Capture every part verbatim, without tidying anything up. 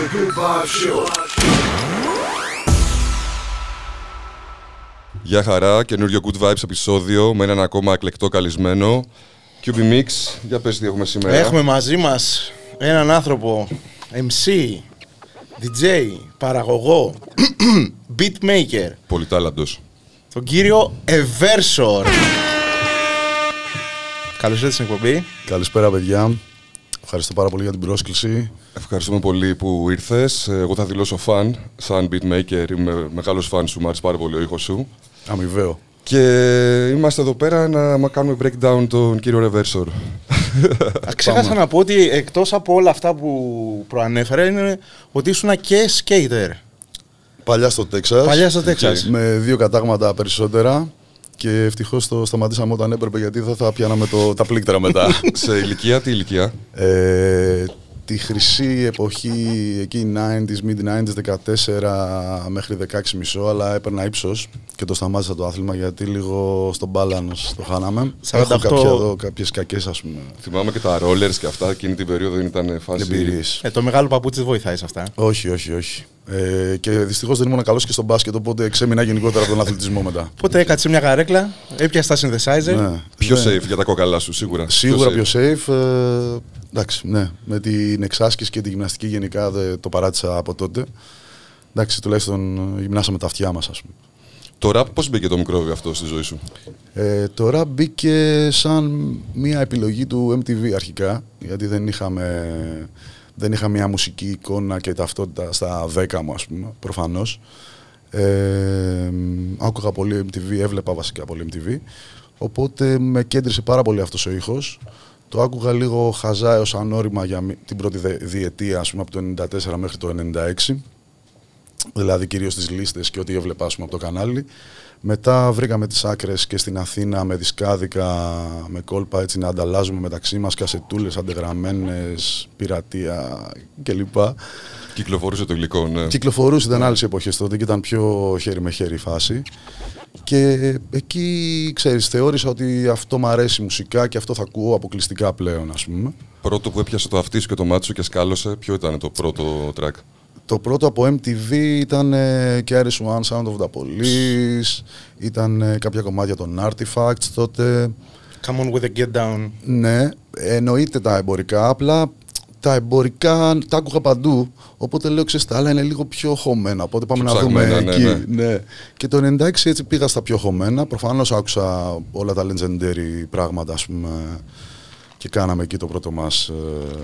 Good Vibes Show. Γεια χαρά, καινούριο Good Vibes επεισόδιο με έναν ακόμα εκλεκτό καλεσμένο. κιου μπι Mix, για πες τι έχουμε σήμερα. Έχουμε μαζί μας έναν άνθρωπο, εμ σι, ντι τζέι, παραγωγό, beatmaker. Πολυτάλαντος. Τον κύριο Eversor. Καλώς ήρθατε στην εκπομπή. Καλησπέρα, παιδιά. Ευχαριστώ πάρα πολύ για την πρόσκληση. Ευχαριστούμε πολύ που ήρθες. Εγώ θα δηλώσω φαν, σαν beatmaker. Είμαι μεγάλος φαν σου, μου άρεσε πάρα πολύ ο ήχος σου. Αμοιβαίο. Και είμαστε εδώ πέρα να κάνουμε breakdown τον κύριο Eversor. Ξέχασα να πω ότι εκτός από όλα αυτά που προανέφερα είναι ότι ήσουν και skater. Παλιά στο Τέξας. Παλιά στο Τέξας. Με δύο κατάγματα περισσότερα. Και ευτυχώς το σταματήσαμε όταν έπρεπε, γιατί δεν θα πιάναμε το, τα πλήκτρα μετά. Σε ηλικία, τι ηλικία? Ε, τη χρυσή εποχή, εκεί ενενήντα, mid ενενήντα, δεκατέσσερα μέχρι δεκαέξι και μισό, αλλά έπαιρνα ύψος και το σταμάτησα το άθλημα γιατί λίγο στο balance το χάναμε. σαράντα οκτώ. Έχω κάποια εδώ, κάποιες κακές, ας πούμε. Θυμάμαι και τα rollers και αυτά, εκείνη την περίοδο δεν ήταν φάση. Εμπειρίες. Ε, το μεγάλο παπούτσι δεν βοηθάει σε αυτά. Όχι, όχι, όχι. Ε, και δυστυχώς δεν ήμουν καλός και στο μπάσκετ, οπότε ξέμεινα γενικότερα από τον αθλητισμό μετά. Οπότε έκατσε μια καρέκλα, έπιασε τα synthesizer. Ναι. Πιο Ναι. safe για τα κόκαλά σου, σίγουρα. Σίγουρα πιο safe. Πιο safe ε, εντάξει, ναι. Με την εξάσκηση και τη γυμναστική γενικά δεν το παράτησα από τότε. Εντάξει, τουλάχιστον γυμνάσαμε τα αυτιά μας, ας πούμε. Το rap πώς μπήκε το μικρόβιο αυτό στη ζωή σου? Ε, το rap μπήκε σαν μια επιλογή του εμ τι βι αρχικά, γιατί δεν είχαμε, δεν είχα μια μουσική εικόνα και ταυτότητα στα δέκα μου, ας πούμε, προφανώς. Ε, άκουγα πολύ εμ τι βι, έβλεπα βασικά πολύ εμ τι βι, οπότε με κέντρισε πάρα πολύ αυτός ο ήχος. Το άκουγα λίγο χαζά έως ανώρημα για την πρώτη διετία, ας πούμε, από το ενενήντα τέσσερα μέχρι το ενενήντα έξι. Δηλαδή κυρίως τις λίστες και ό,τι έβλεπα, ας πούμε, από το κανάλι. Μετά βρήκαμε τις άκρες και στην Αθήνα με δισκάδικα, με κόλπα, έτσι να ανταλλάζουμε μεταξύ μας κασετούλες αντεγραμμένες, πειρατεία κλπ. Κυκλοφορούσε το υλικό, ναι. Κυκλοφορούσε, ήταν άλλες εποχές τότε και ήταν πιο χέρι με χέρι η φάση. Και εκεί, ξέρεις, θεώρησα ότι αυτό μου αρέσει μουσικά και αυτό θα ακούω αποκλειστικά πλέον, ας πούμε. Πρώτο που έπιασε το αυτί σου και το μάτι σου και σκάλωσε, ποιο ήταν το πρώτο track? Το πρώτο από εμ τι βι ήταν ε, κέι αρ ες One, Sound of the Police, ήταν ε, κάποια κομμάτια των Artifacts τότε. Come on with the get down. Ναι, εννοείται τα εμπορικά, απλά τα εμπορικά τα άκουγα παντού, οπότε λέω, ξέρεις, τα άλλα είναι λίγο πιο χωμένα, οπότε πάμε πιο να δούμε ψαγμένα, εκεί. ναι, ναι. Ναι. Και το ενενήντα έξι έτσι πήγα στα πιο χωμένα, προφανώς άκουσα όλα τα legendary πράγματα, ας πούμε, και κάναμε εκεί το πρώτο μας ε,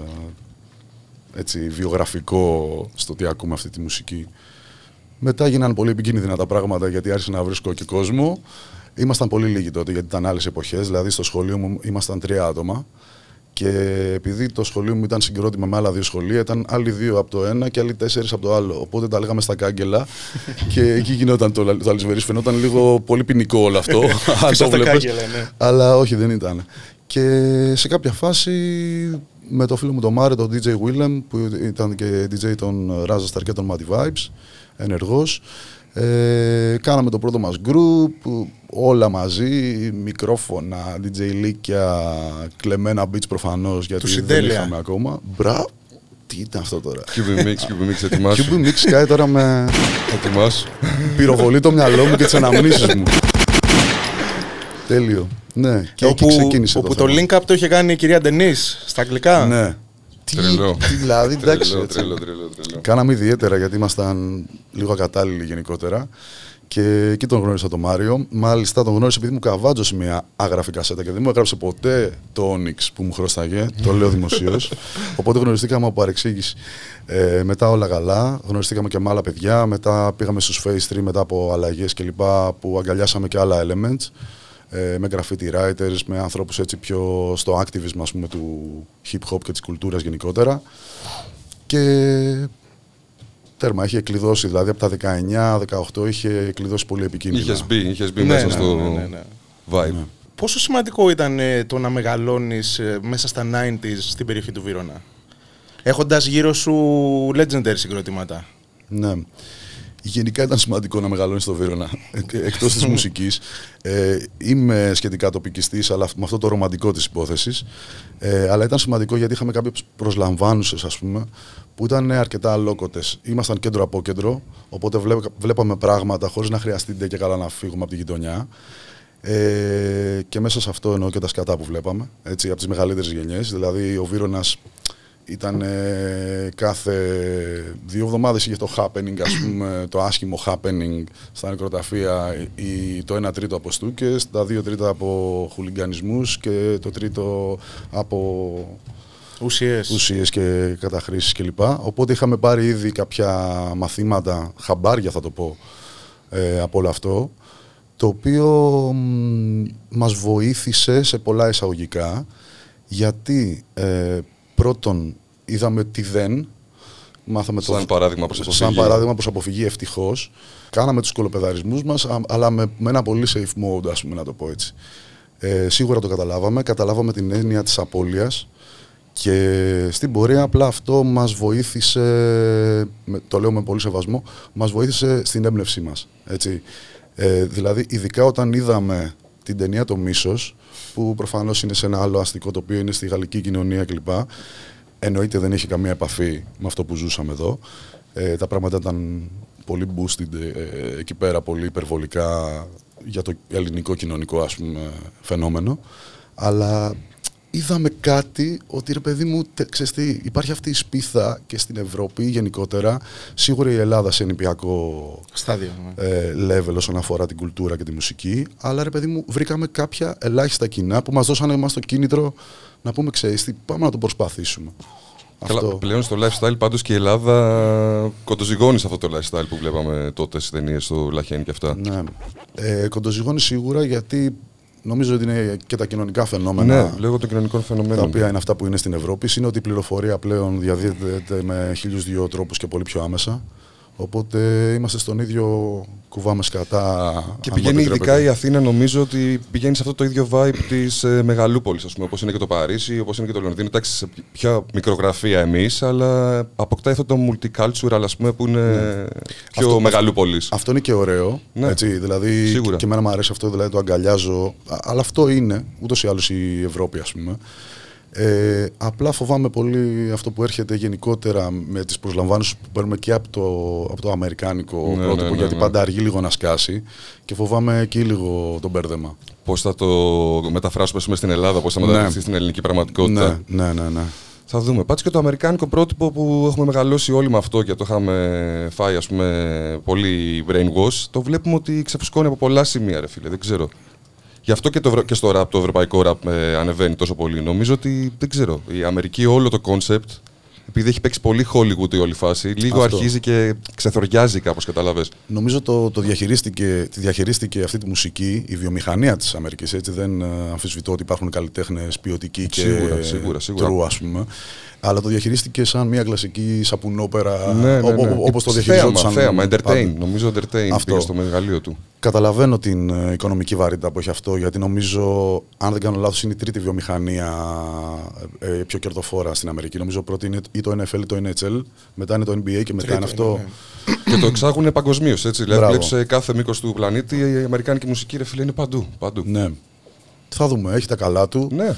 έτσι, βιογραφικό στο τι ακούμε αυτή τη μουσική. Μετά γίνανε πολύ επικίνδυνα τα πράγματα γιατί άρχισα να βρίσκω και κόσμο. Ήμασταν πολύ λίγοι τότε γιατί ήταν άλλες εποχές, δηλαδή στο σχολείο μου ήμασταν τρία άτομα και επειδή το σχολείο μου ήταν συγκρότημα με άλλα δύο σχολεία, ήταν άλλοι δύο από το ένα και άλλοι τέσσερις από το άλλο. Οπότε τα λέγαμε στα κάγκελα και εκεί γινόταν το, το αλυσβερής. Φαινόταν λίγο πολύ ποινικό όλο αυτό. αν το βλέπεις. Ναι. Αλλά όχι, δεν ήταν. Και σε κάποια φάση με το φίλο μου τον Μάρε, τον ντι τζέι Willem, που ήταν και ντι τζέι των Raza Star και των Muddy Vibes, ενεργός. Ε, κάναμε το πρώτο μας group, όλα μαζί, μικρόφωνα, ντι τζέι λίκια, κλεμμένα beats προφανώς, γιατί δεν είχαμε ακόμα. Μπρα, τι ήταν αυτό τώρα. κιου μπι Mix, κιου μπι Mix, ετοιμάσου. κιου μπι Mix κάει τώρα με... Ετοιμάσου. Πυροβολεί το μυαλό μου και τις αναμνήσεις μου. Τέλειο. Ναι, και όπου, εκεί ξεκίνησε όπου το, το link up το είχε κάνει η κυρία Ντενίς στα αγγλικά. Ναι. Τρελό. Τι, δηλαδή, εντάξει. Τρελό, τρελό, τρελό, τρελό. Κάναμε ιδιαίτερα γιατί ήμασταν λίγο ακατάλληλοι γενικότερα. Και εκεί τον γνώρισα τον Μάριο. Μάλιστα τον γνώρισα επειδή μου καβάτζωσε μια άγραφη κασέτα και δεν μου έγραψε ποτέ το Onyx που μου χρωστάγε. Το λέω δημοσίως. Οπότε γνωριστήκαμε από παρεξήγηση. Ε, μετά όλα καλά. Γνωριστήκαμε και με άλλα παιδιά. Μετά πήγαμε στους Phase τρία μετά από αλλαγές κλπ. Που αγκαλιάσαμε και άλλα elements. Ε, με graffiti writers, με ανθρώπους έτσι πιο στο activism, ας πούμε, του hip hop και της κουλτούρας γενικότερα. Και τέρμα, είχε κλειδώσει, δηλαδή από τα δεκαεννιά δεκαοκτώ είχε κλειδώσει πολύ επικίνδυνα. Είχες μπει, είχες μπει Ναι, μέσα ναι, στο ναι, ναι, ναι. vibe. Ναι. Πόσο σημαντικό ήταν ε, το να μεγαλώνεις ε, μέσα στα ενενήντα στην περιοχή του Βύρωνα, έχοντας γύρω σου legendary συγκροτήματα? Ναι. Γενικά ήταν σημαντικό να μεγαλώνει στο Βύρωνα, εκτός της μουσικής. Ε, είμαι σχετικά τοπικιστής, αλλά με αυτό το ρομαντικό της υπόθεσης. Ε, αλλά ήταν σημαντικό γιατί είχαμε κάποιες προσλαμβάνουσες, ας πούμε, που ήταν αρκετά αλόκοτες. Ήμασταν κέντρο από κέντρο, οπότε βλέπ, βλέπαμε πράγματα χωρίς να χρειαστεί και καλά να φύγουμε από τη γειτονιά. Ε, και μέσα σε αυτό εννοώ και τα σκατά που βλέπαμε, έτσι, από τις μεγαλύτερες γενιές. Δηλαδή, ο Βύρωνας ήταν ε, κάθε δύο εβδομάδες είχε το happening, ας πούμε, το άσχημο happening στα νεκροταφεία, ή το ένα τρίτο από στούκες, τα δύο τρίτα από χουλιγκανισμούς και το τρίτο από ουσίες, ουσίες και καταχρήσεις κλπ. Οπότε είχαμε πάρει ήδη κάποια μαθήματα, χαμπάρια θα το πω, ε, από όλο αυτό, το οποίο μ, μας βοήθησε σε πολλά εισαγωγικά, γιατί ε, πρώτον είδαμε τι δεν, μάθαμε σαν το, παράδειγμα προς αποφυγή. Σαν παράδειγμα προς αποφυγή, ευτυχώς. Κάναμε τους κολοπεδαρισμούς μας, αλλά με, με ένα πολύ safe mode, ας πούμε, να το πω έτσι. Ε, σίγουρα το καταλάβαμε, καταλάβαμε την έννοια της απώλειας και στην πορεία απλά αυτό μας βοήθησε, το λέω με πολύ σεβασμό, μας βοήθησε στην έμπνευσή μας, έτσι. Ε, δηλαδή, ειδικά όταν είδαμε την ταινία «Το Μίσος», που προφανώς είναι σε ένα άλλο αστικό τοπίο, είναι στη γαλλική κοινωνία κλπ. Εννοείται δεν έχει καμία επαφή με αυτό που ζούσαμε εδώ. Ε, τα πράγματα ήταν πολύ boosted ε, εκεί πέρα, πολύ υπερβολικά για το ελληνικό κοινωνικό, ας πούμε, φαινόμενο. Αλλά είδαμε κάτι ότι, ρε παιδί μου, τε, ξέρεις τι, υπάρχει αυτή η σπίθα και στην Ευρώπη γενικότερα. Σίγουρα η Ελλάδα σε νηπιακό στάδιο, ναι. ε, level όσον αφορά την κουλτούρα και τη μουσική. Αλλά, ρε παιδί μου, βρήκαμε κάποια ελάχιστα κοινά που μας δώσανε εμάς το κίνητρο να πούμε, ξέρεις τι, πάμε να το προσπαθήσουμε. Καλά, αυτό. Πλέον στο lifestyle πάντως και η Ελλάδα κοντοζυγώνει σε αυτό το lifestyle που βλέπαμε τότε στις ταινίες του Λαχένη και αυτά. Ναι. Ε, κοντοζυγώνει σίγουρα, γιατί νομίζω ότι είναι και τα κοινωνικά φαινόμενα. Ναι, λόγω των κοινωνικών φαινομένων. Τα οποία είναι αυτά που είναι στην Ευρώπη. Είναι ότι η πληροφορία πλέον διαδίδεται με χίλιους δύο τρόπους και πολύ πιο άμεσα. Οπότε είμαστε στον ίδιο κουβάμε σκατά. Και πηγαίνει ειδικά η Αθήνα, νομίζω ότι πηγαίνει σε αυτό το ίδιο vibe της ε, μεγαλούπολης, ας πούμε, όπως είναι και το Παρίσι, όπως είναι και το Λονδίνο. Εντάξει, σε πιο μικρογραφία εμείς, αλλά αποκτάει αυτό το multicultural, ας πούμε, που είναι ναι. πιο αυτό, μεγαλούπολης. Αυτό είναι και ωραίο. Ναι. Έτσι, δηλαδή, σίγουρα. Και εμένα μου αρέσει αυτό, δηλαδή το αγκαλιάζω. Αλλά αυτό είναι ούτως ή άλλως η Ευρώπη, ας πούμε. Ε, απλά φοβάμαι πολύ αυτό που έρχεται γενικότερα με τις προσλαμβάνσεις που παίρνουμε και από το, από το αμερικάνικο ναι, πρότυπο, ναι, ναι, γιατί ναι. πάντα αργεί λίγο να σκάσει και φοβάμαι εκεί λίγο το μπέρδεμα. Πώς θα το μεταφράσουμε στην Ελλάδα, πώς θα μεταφραστεί ναι. στην ελληνική πραγματικότητα. Ναι, ναι, ναι, ναι. Θα δούμε. Πάτσε και το αμερικάνικο πρότυπο που έχουμε μεγαλώσει όλοι με αυτό και το είχαμε φάει, ας πούμε, πολύ brainwash. Το βλέπουμε ότι ξεφουσκώνει από πολλά σημεία, ρε φίλε, δεν ξέρω. Γι' αυτό και, το, και στο rap, το ευρωπαϊκό rap ε, ανεβαίνει τόσο πολύ. Νομίζω ότι, δεν ξέρω, η Αμερική όλο το concept, επειδή έχει παίξει πολύ Hollywood η όλη φάση, λίγο αυτό. Αρχίζει και ξεθοριάζει κάπως, καταλαβες. Νομίζω το, το διαχειρίστηκε, τη διαχειρίστηκε αυτή τη μουσική η βιομηχανία της Αμερικής. Έτσι, δεν αμφισβητώ ότι υπάρχουν καλλιτέχνες ποιοτικοί και σίγουρα, σίγουρα, σίγουρα. true, ας πούμε. Αλλά το διαχειρίστηκε σαν μια κλασική σαπουνόπερα, ναι, ναι, ναι. όπως το διαχειριζόταν. Θέαμα, entertain. Νομίζω entertain αυτό. Πήγε στο μεγαλείο του. Καταλαβαίνω την ε, οικονομική βαρύτητα που έχει αυτό, γιατί νομίζω, αν δεν κάνω λάθος, είναι η τρίτη βιομηχανία ε, πιο κερδοφόρα στην Αμερική. Νομίζω πρώτη είναι ή το N F L ή το N H L, μετά είναι το N B A και μετά είναι αυτό. Και το εξάγουν παγκοσμίως, έτσι. Δηλαδή, βλέπεις σε κάθε μήκος του πλανήτη η αμερικάνικη μουσική, ρε φίλε, είναι παντού. παντού. Ναι. Θα δούμε, έχει τα καλά του. Ναι.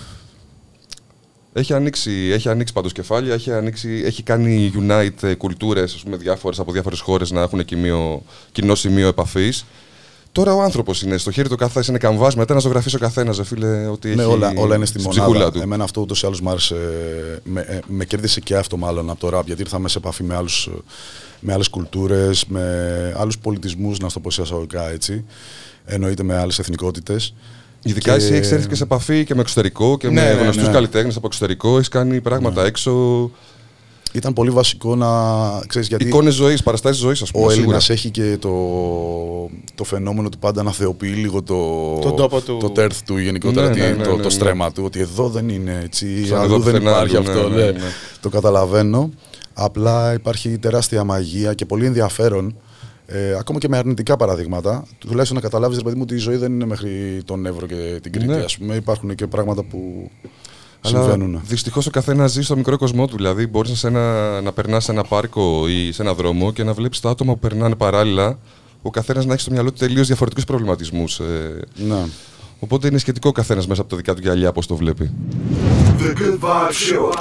Έχει ανοίξει, έχει ανοίξει πάντως κεφάλια, έχει, ανοίξει, έχει κάνει unite κουλτούρες, ας πούμε, διάφορες, από διάφορες χώρες να έχουν κοινό, κοινό σημείο επαφής. Τώρα ο άνθρωπος είναι στο χέρι του καθένα, είναι καμβάς, μετά να ζωγραφίσει ο καθένας, φίλε, ότι ναι, έχει όλα, όλα είναι στη μονάδα του. Εμένα αυτό ούτως ή άλλως μ' άρεσε, με, με κέρδισε και αυτό μάλλον από το rap, γιατί ήρθαμε σε επαφή με, άλλους, με άλλες κουλτούρες, με άλλους πολιτισμούς, να στο πω σε εισαγωγικά έτσι, εννοείται με άλλες εθνικότητες. Ειδικά και... εσύ έχεις έρθει και σε επαφή και με εξωτερικό και ναι, με ναι, γνωστούς ναι. καλλιτέχνες από εξωτερικό, έχεις κάνει πράγματα ναι. έξω. Ήταν πολύ βασικό να ξέρεις γιατί. Εικόνες ζωής, παραστάσεις ζωής, ας πούμε. Ο Έλληνας έχει και το, το φαινόμενο του πάντα να θεοποιεί λίγο το, το, του... το τέρθ του γενικότερα, ναι, ναι, ναι, το, ναι, ναι, το στρέμμα ναι. του. Ότι εδώ δεν είναι έτσι, αλλού δεν υπάρχει ναι, αυτό. Ναι, ναι, ναι. Το καταλαβαίνω. Απλά υπάρχει τεράστια μαγεία και πολύ ενδιαφέρον. Ε, ακόμα και με αρνητικά παραδείγματα, τουλάχιστον να καταλάβεις, ρε παιδί μου, ότι η ζωή δεν είναι μέχρι τον Εύρο και την Κρήτη. Ναι. Ας πούμε. Υπάρχουν και πράγματα που συμβαίνουν. Δυστυχώς ο καθένας ζει στο μικρό κοσμό του. Δηλαδή, μπορείς σε ένα, να περνάς σε ένα πάρκο ή σε ένα δρόμο και να βλέπεις τα άτομα που περνάνε παράλληλα. Ο καθένας να έχει στο μυαλό του τελείως διαφορετικούς προβληματισμούς. Ε, ναι. Οπότε είναι σχετικό ο καθένας μέσα από τα δικά του γυαλιά πώς το βλέπει. The Good Vibe Show.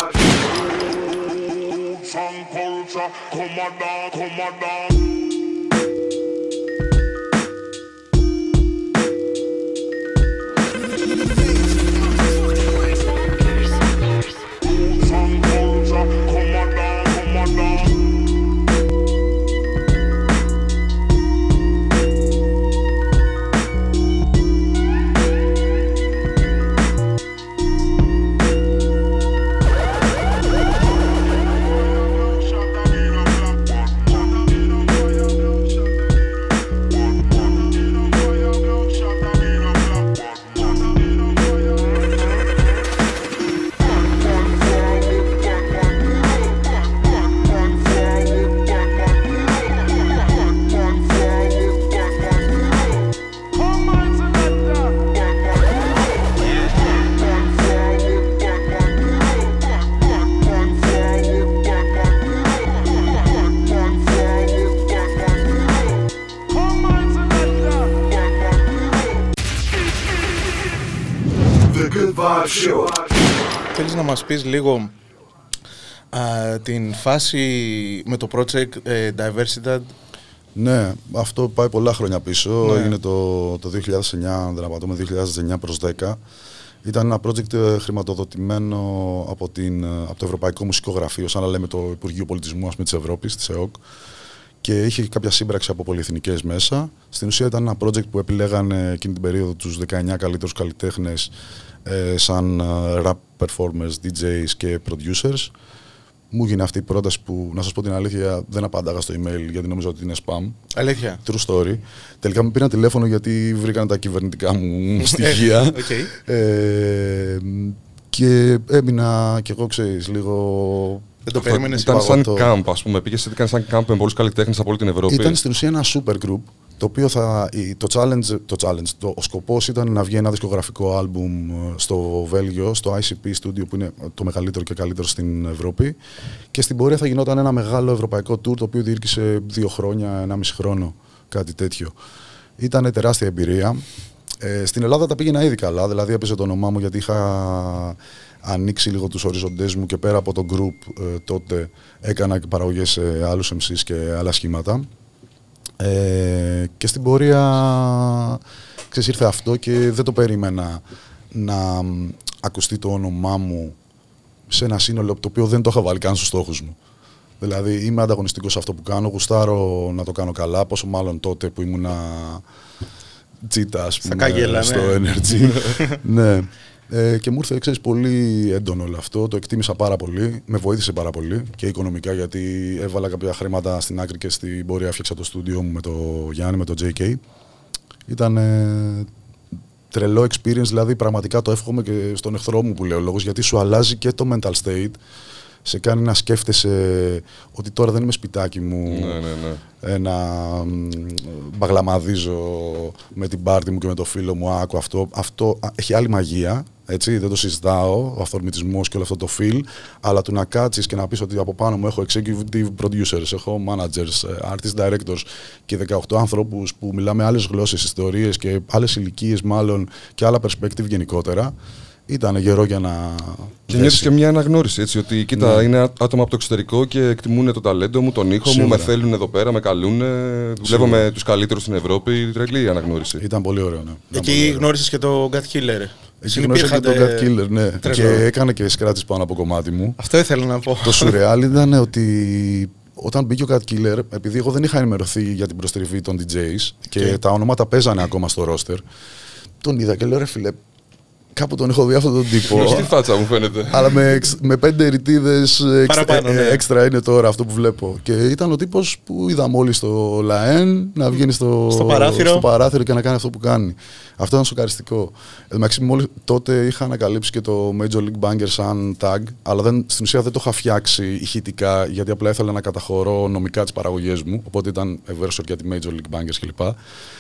Θέλεις να μας πεις λίγο α, την φάση με το project ε, Diversitad? Ναι, αυτό πάει πολλά χρόνια πίσω. Ναι. Έγινε το, το δύο χιλιάδες εννιά, αν δεν απατώμε, δύο χιλιάδες εννιά προς δέκα. Ήταν ένα project χρηματοδοτημένο από, την, από το Ευρωπαϊκό Μουσικό Γραφείο, σαν να λέμε το Υπουργείο Πολιτισμού ας πούμε, της Ευρώπης, της ΕΟΚ. Και είχε κάποια σύμπραξη από πολυεθνικές μέσα. Στην ουσία ήταν ένα project που επιλέγανε εκείνη την περίοδο τους δεκαεννιά καλύτερους καλλιτέχνες ε, σαν uh, rap performers, ντι τζέις και producers. Μου έγινε αυτή η πρόταση που, να σας πω την αλήθεια, δεν απάνταγα στο email γιατί νόμιζα ότι είναι spam. Αλήθεια. True story. Τελικά μου πήραν τηλέφωνο γιατί βρήκαν τα κυβερνητικά μου στοιχεία. Okay. Ε, και έμεινα κι εγώ, ξέρεις, λίγο... Δεν το περίμενες? Ήταν σαν camp, ας πούμε. Πήγες, ήταν σαν camp με πολλούς καλλιτέχνες από όλη την Ευρώπη. Ήταν στην ουσία ένα super group. Το οποίο θα, το challenge, το challenge το, ο σκοπός ήταν να βγει ένα δισκογραφικό άλμπουμ στο Βέλγιο, στο άι σι πι Studio που είναι το μεγαλύτερο και καλύτερο στην Ευρώπη, και στην πορεία θα γινόταν ένα μεγάλο ευρωπαϊκό tour το οποίο διήρκησε δύο χρόνια, ένα μισή χρόνο, κάτι τέτοιο. Ήταν τεράστια εμπειρία. Ε, στην Ελλάδα τα πήγαινα ήδη καλά, δηλαδή έπαιζε το όνομά μου γιατί είχα ανοίξει λίγο τους οριζοντές μου και πέρα από το group ε, τότε έκανα και παραγωγές σε άλλους εμ σις και άλλα σχήματα. Ε, και στην πορεία ξέρεις, ήρθε αυτό και δεν το περίμενα να ακουστεί το όνομά μου σε ένα σύνολο το οποίο δεν το είχα βάλει καν στους στόχους μου. Δηλαδή είμαι ανταγωνιστικός σε αυτό που κάνω, γουστάρω να το κάνω καλά, πόσο μάλλον τότε που ήμουνα τζίτα ας πούμε, κάγελα, στο ναι. Energy. Ναι. Ε, και μου ήρθε, ξέρεις, πολύ έντονο όλο αυτό, το εκτίμησα πάρα πολύ, με βοήθησε πάρα πολύ και οικονομικά γιατί έβαλα κάποια χρήματα στην άκρη και στην πορεία έφτιαξα το στούντιο μου με το Γιάννη, με το τζέι κέι. Ήταν ε, τρελό experience, δηλαδή πραγματικά το εύχομαι και στον εχθρό μου που λέω λόγος, γιατί σου αλλάζει και το mental state, σε κάνει να σκέφτεσαι ότι τώρα δεν είμαι σπιτάκι μου, ναι, ναι, ναι. να μπαγλαμαδίζω με την πάρτι μου και με το φίλο μου, άκου αυτό, αυτό έχει άλλη μαγεία, έτσι, δεν το συζητάω, ο αυθορμητισμός και όλο αυτό το feel, αλλά του να κάτσεις και να πεις ότι από πάνω μου έχω executive producers, έχω managers, artist directors και δεκαοκτώ ανθρώπους που μιλάμε άλλες γλώσσες, ιστορίες και άλλες ηλικίες μάλλον και άλλα perspective γενικότερα. Ήταν γερό για να. Και νιώθεις και μια αναγνώριση, έτσι, ότι κοίτα, ναι. είναι άτομα από το εξωτερικό και εκτιμούν το ταλέντο μου, τον ήχο Σίγουρα. μου, με θέλουν εδώ πέρα, με καλούν. Δουλεύω με τους καλύτερους στην Ευρώπη. Τρελή αναγνώριση. Ήταν πολύ ωραίο, ναι. Εκεί γνώρισες και τον God Killer. Εκεί γνώρισα και τον God Killer, ναι. Τρελό. Και έκανε και σκράτσες πάνω από κομμάτι μου. Αυτό ήθελα να πω. Το σουρεάλ ήταν ότι όταν μπήκε ο God Killer, επειδή εγώ δεν είχα ενημερωθεί για την προστριβή των ντι τζέις και τα ονόματα παίζανε ακόμα στο ρόστερ, τον είδα και λέω ρε φίλε. Κάπου τον έχω δει αυτόν τον τύπο. Γνωστή φάτσα μου φαίνεται. Αλλά με, εξ, με πέντε ρητίδες έξτρα, ναι. έξτρα είναι τώρα αυτό που βλέπω. Και ήταν ο τύπος που είδαμε όλοι στο Λαέν να βγαίνει στο, στο, παράθυρο. στο παράθυρο και να κάνει αυτό που κάνει. Αυτό ήταν σοκαριστικό. Εντάξει, μόλις τότε είχα ανακαλύψει και το Major League Banger σαν tag, αλλά δεν, στην ουσία δεν το είχα φτιάξει ηχητικά, γιατί απλά ήθελα να καταχωρώ νομικά τις παραγωγές μου. Οπότε ήταν ευέρσο για τη Major League Bangers κλπ.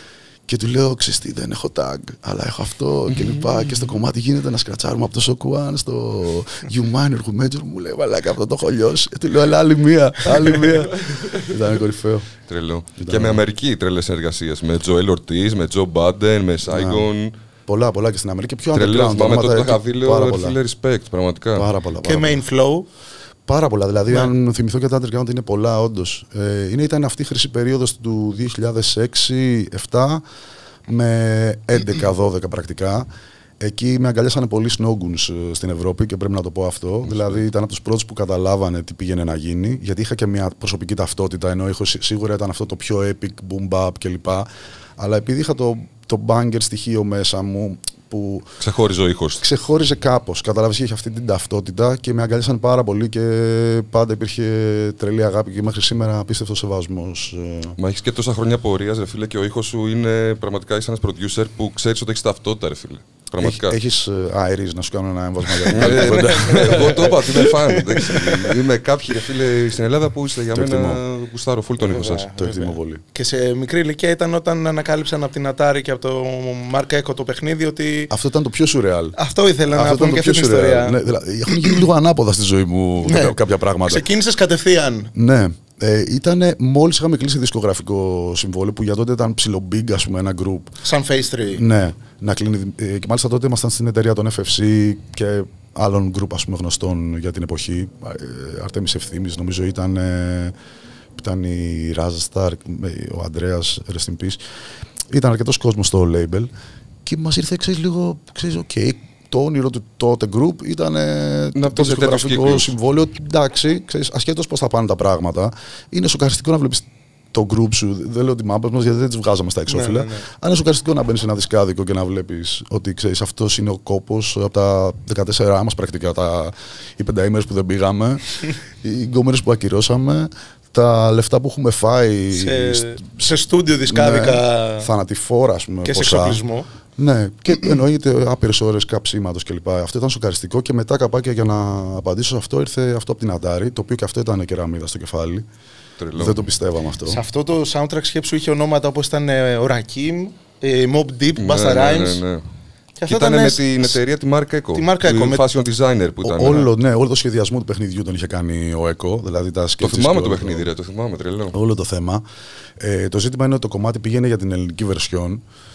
Και του λέω, ξέρεις τι, δεν έχω tag, αλλά έχω αυτό και λοιπά. Και στο κομμάτι γίνεται να σκρατσάρουμε από το Σοκουάν στο You Minor who Major. Μου λέει, μαλάκα, αυτό το έχω λιώσει. Και του λέω, αλλά άλλη μία, άλλη μία. Ήταν κορυφαίο. Τρελό. Και με Αμερική τρελές συνεργασίες. Με Joel Ortiz, με Joe Budden, με Saigon. Πολλά, πολλά και στην Αμερική. Πιο underground. Τρελό, πάμε τότε το είχα δει, λέω, φίλε, respect, πραγματικά. Πάρα πολλά. Και Main Flow. Πάρα πολλά. Δηλαδή, αν θυμηθώ και τα underground είναι πολλά, όντως. Ε, είναι, ήταν αυτή η χρυσή περίοδος του δύο χιλιάδες έξι επτά με έντεκα δώδεκα πρακτικά. Εκεί με αγκαλιάσανε πολλοί snowgoons στην Ευρώπη και πρέπει να το πω αυτό. Δηλαδή, ήταν από τους πρώτους που καταλάβανε τι πήγαινε να γίνει. Γιατί είχα και μια προσωπική ταυτότητα, ενώ είχα, σίγουρα ήταν αυτό το πιο epic, boom bap κλπ. Αλλά επειδή είχα το, το banger στοιχείο μέσα μου. Που ξεχώριζε ο ήχος. Ξεχώριζε κάπως. Καταλάβεις, είχε αυτή την ταυτότητα και με αγκαλιάσαν πάρα πολύ και πάντα υπήρχε τρελή αγάπη και μέχρι σήμερα απίστευτο σεβασμός. Μα έχεις και τόσα χρόνια πορείας, ρε φίλε, και ο ήχος σου είναι πραγματικά είσαι ένας producer που ξέρεις ότι έχεις ταυτότητα, ρε φίλε. Πραγματικά. Έχεις Iris να σου κάνω ένα έμβασμα για αυτό. Εγώ το είπα ότι είμαι φαν. Είμαι κάποιοι, ρε φίλε, στην Ελλάδα που είστε για μένα γουστάρω φουλ τον ήχο σας. Το εκτιμώ πολύ. Και σε μικρή ηλικία ήταν όταν ανακάλυψαν από την Atari και από το Mark Echo το παιχνίδι ότι. Αυτό ήταν το πιο σουρεάλ. Αυτό ήθελα να πούμε και αυτή την ιστορία. Ναι, δηλαδή, έχουν γίνει λίγο ανάποδα στη ζωή μου ναι. κάποια πράγματα. Ξεκίνησες κατευθείαν. Ναι. Ε, ήτανε μόλις είχαμε κλείσει δισκογραφικό συμβόλαιο που για τότε ήταν ψιλομπίγκ, ας πούμε, ένα group. Σαν Phase τρία. Ναι, να κλείνει. Ε, και μάλιστα τότε ήμασταν στην εταιρεία των εφ εφ σι και άλλων group, ας πούμε, γνωστών για την εποχή. Ε, Αρτέμις Ευθύμης, νομίζω ήταν. Ε, ήταν η Raza Star, ο Ανδρέας, rest in peace. Ήταν αρκετός κόσμος στο label και μας ήρθε, ξέρεις, λίγο, ξέρεις, οκ. Okay, το όνειρο του τότε group ήταν να το δισκογραφικό συμβόλαιο. Εντάξει, ξέρεις, ασχέτως πώς θα πάνε τα πράγματα, είναι σοκαριστικό να βλέπεις το group σου. Δεν λέω ότι μάπες μας, γιατί δεν τις βγάζαμε στα εξώφυλλα. Ναι, ναι, ναι. Αλλά είναι σοκαριστικό να μπαίνεις σε ένα δισκάδικο και να βλέπεις ότι ξέρεις, αυτός είναι ο κόπος από τα δεκατέσσερα μας πρακτικά, τα, οι πενταήμερες που δεν πήγαμε, οι γκόμενες που ακυρώσαμε. Τα λεφτά που έχουμε φάει σε, σε στούντιο δισκάδικα, ναι, θανατηφόρα, ας πούμε, και ποσά. Σε εξοπλισμό. Ναι, και εννοείται άπειρες ώρες καψίματος κλπ. Αυτό ήταν σοκαριστικό και μετά καπάκια για να απαντήσω σε αυτό ήρθε αυτό από την Atari, το οποίο και αυτό ήταν κεραμίδα στο κεφάλι. Τρελό. Δεν το πιστεύαμε αυτό. Σε αυτό το soundtrack σκέψου είχε ονόματα όπως ήταν ο Rakim, Mobb Deep, ναι, Busta ναι, Rhymes. ναι, ναι. Και, και ήταν με την εταιρεία τη Mark Echo. Τη Mark Echo. Του fashion designer που ήταν. Όλο, ναι, όλο το σχεδιασμό του παιχνιδιού τον είχε κάνει ο Echo. Δηλαδή τα το θυμάμαι το παιχνίδι, ρε, το θυμάμαι, τρελό. Όλο το θέμα. Ε, το ζήτημα είναι ότι το κομμάτι πήγαινε για την ελληνική version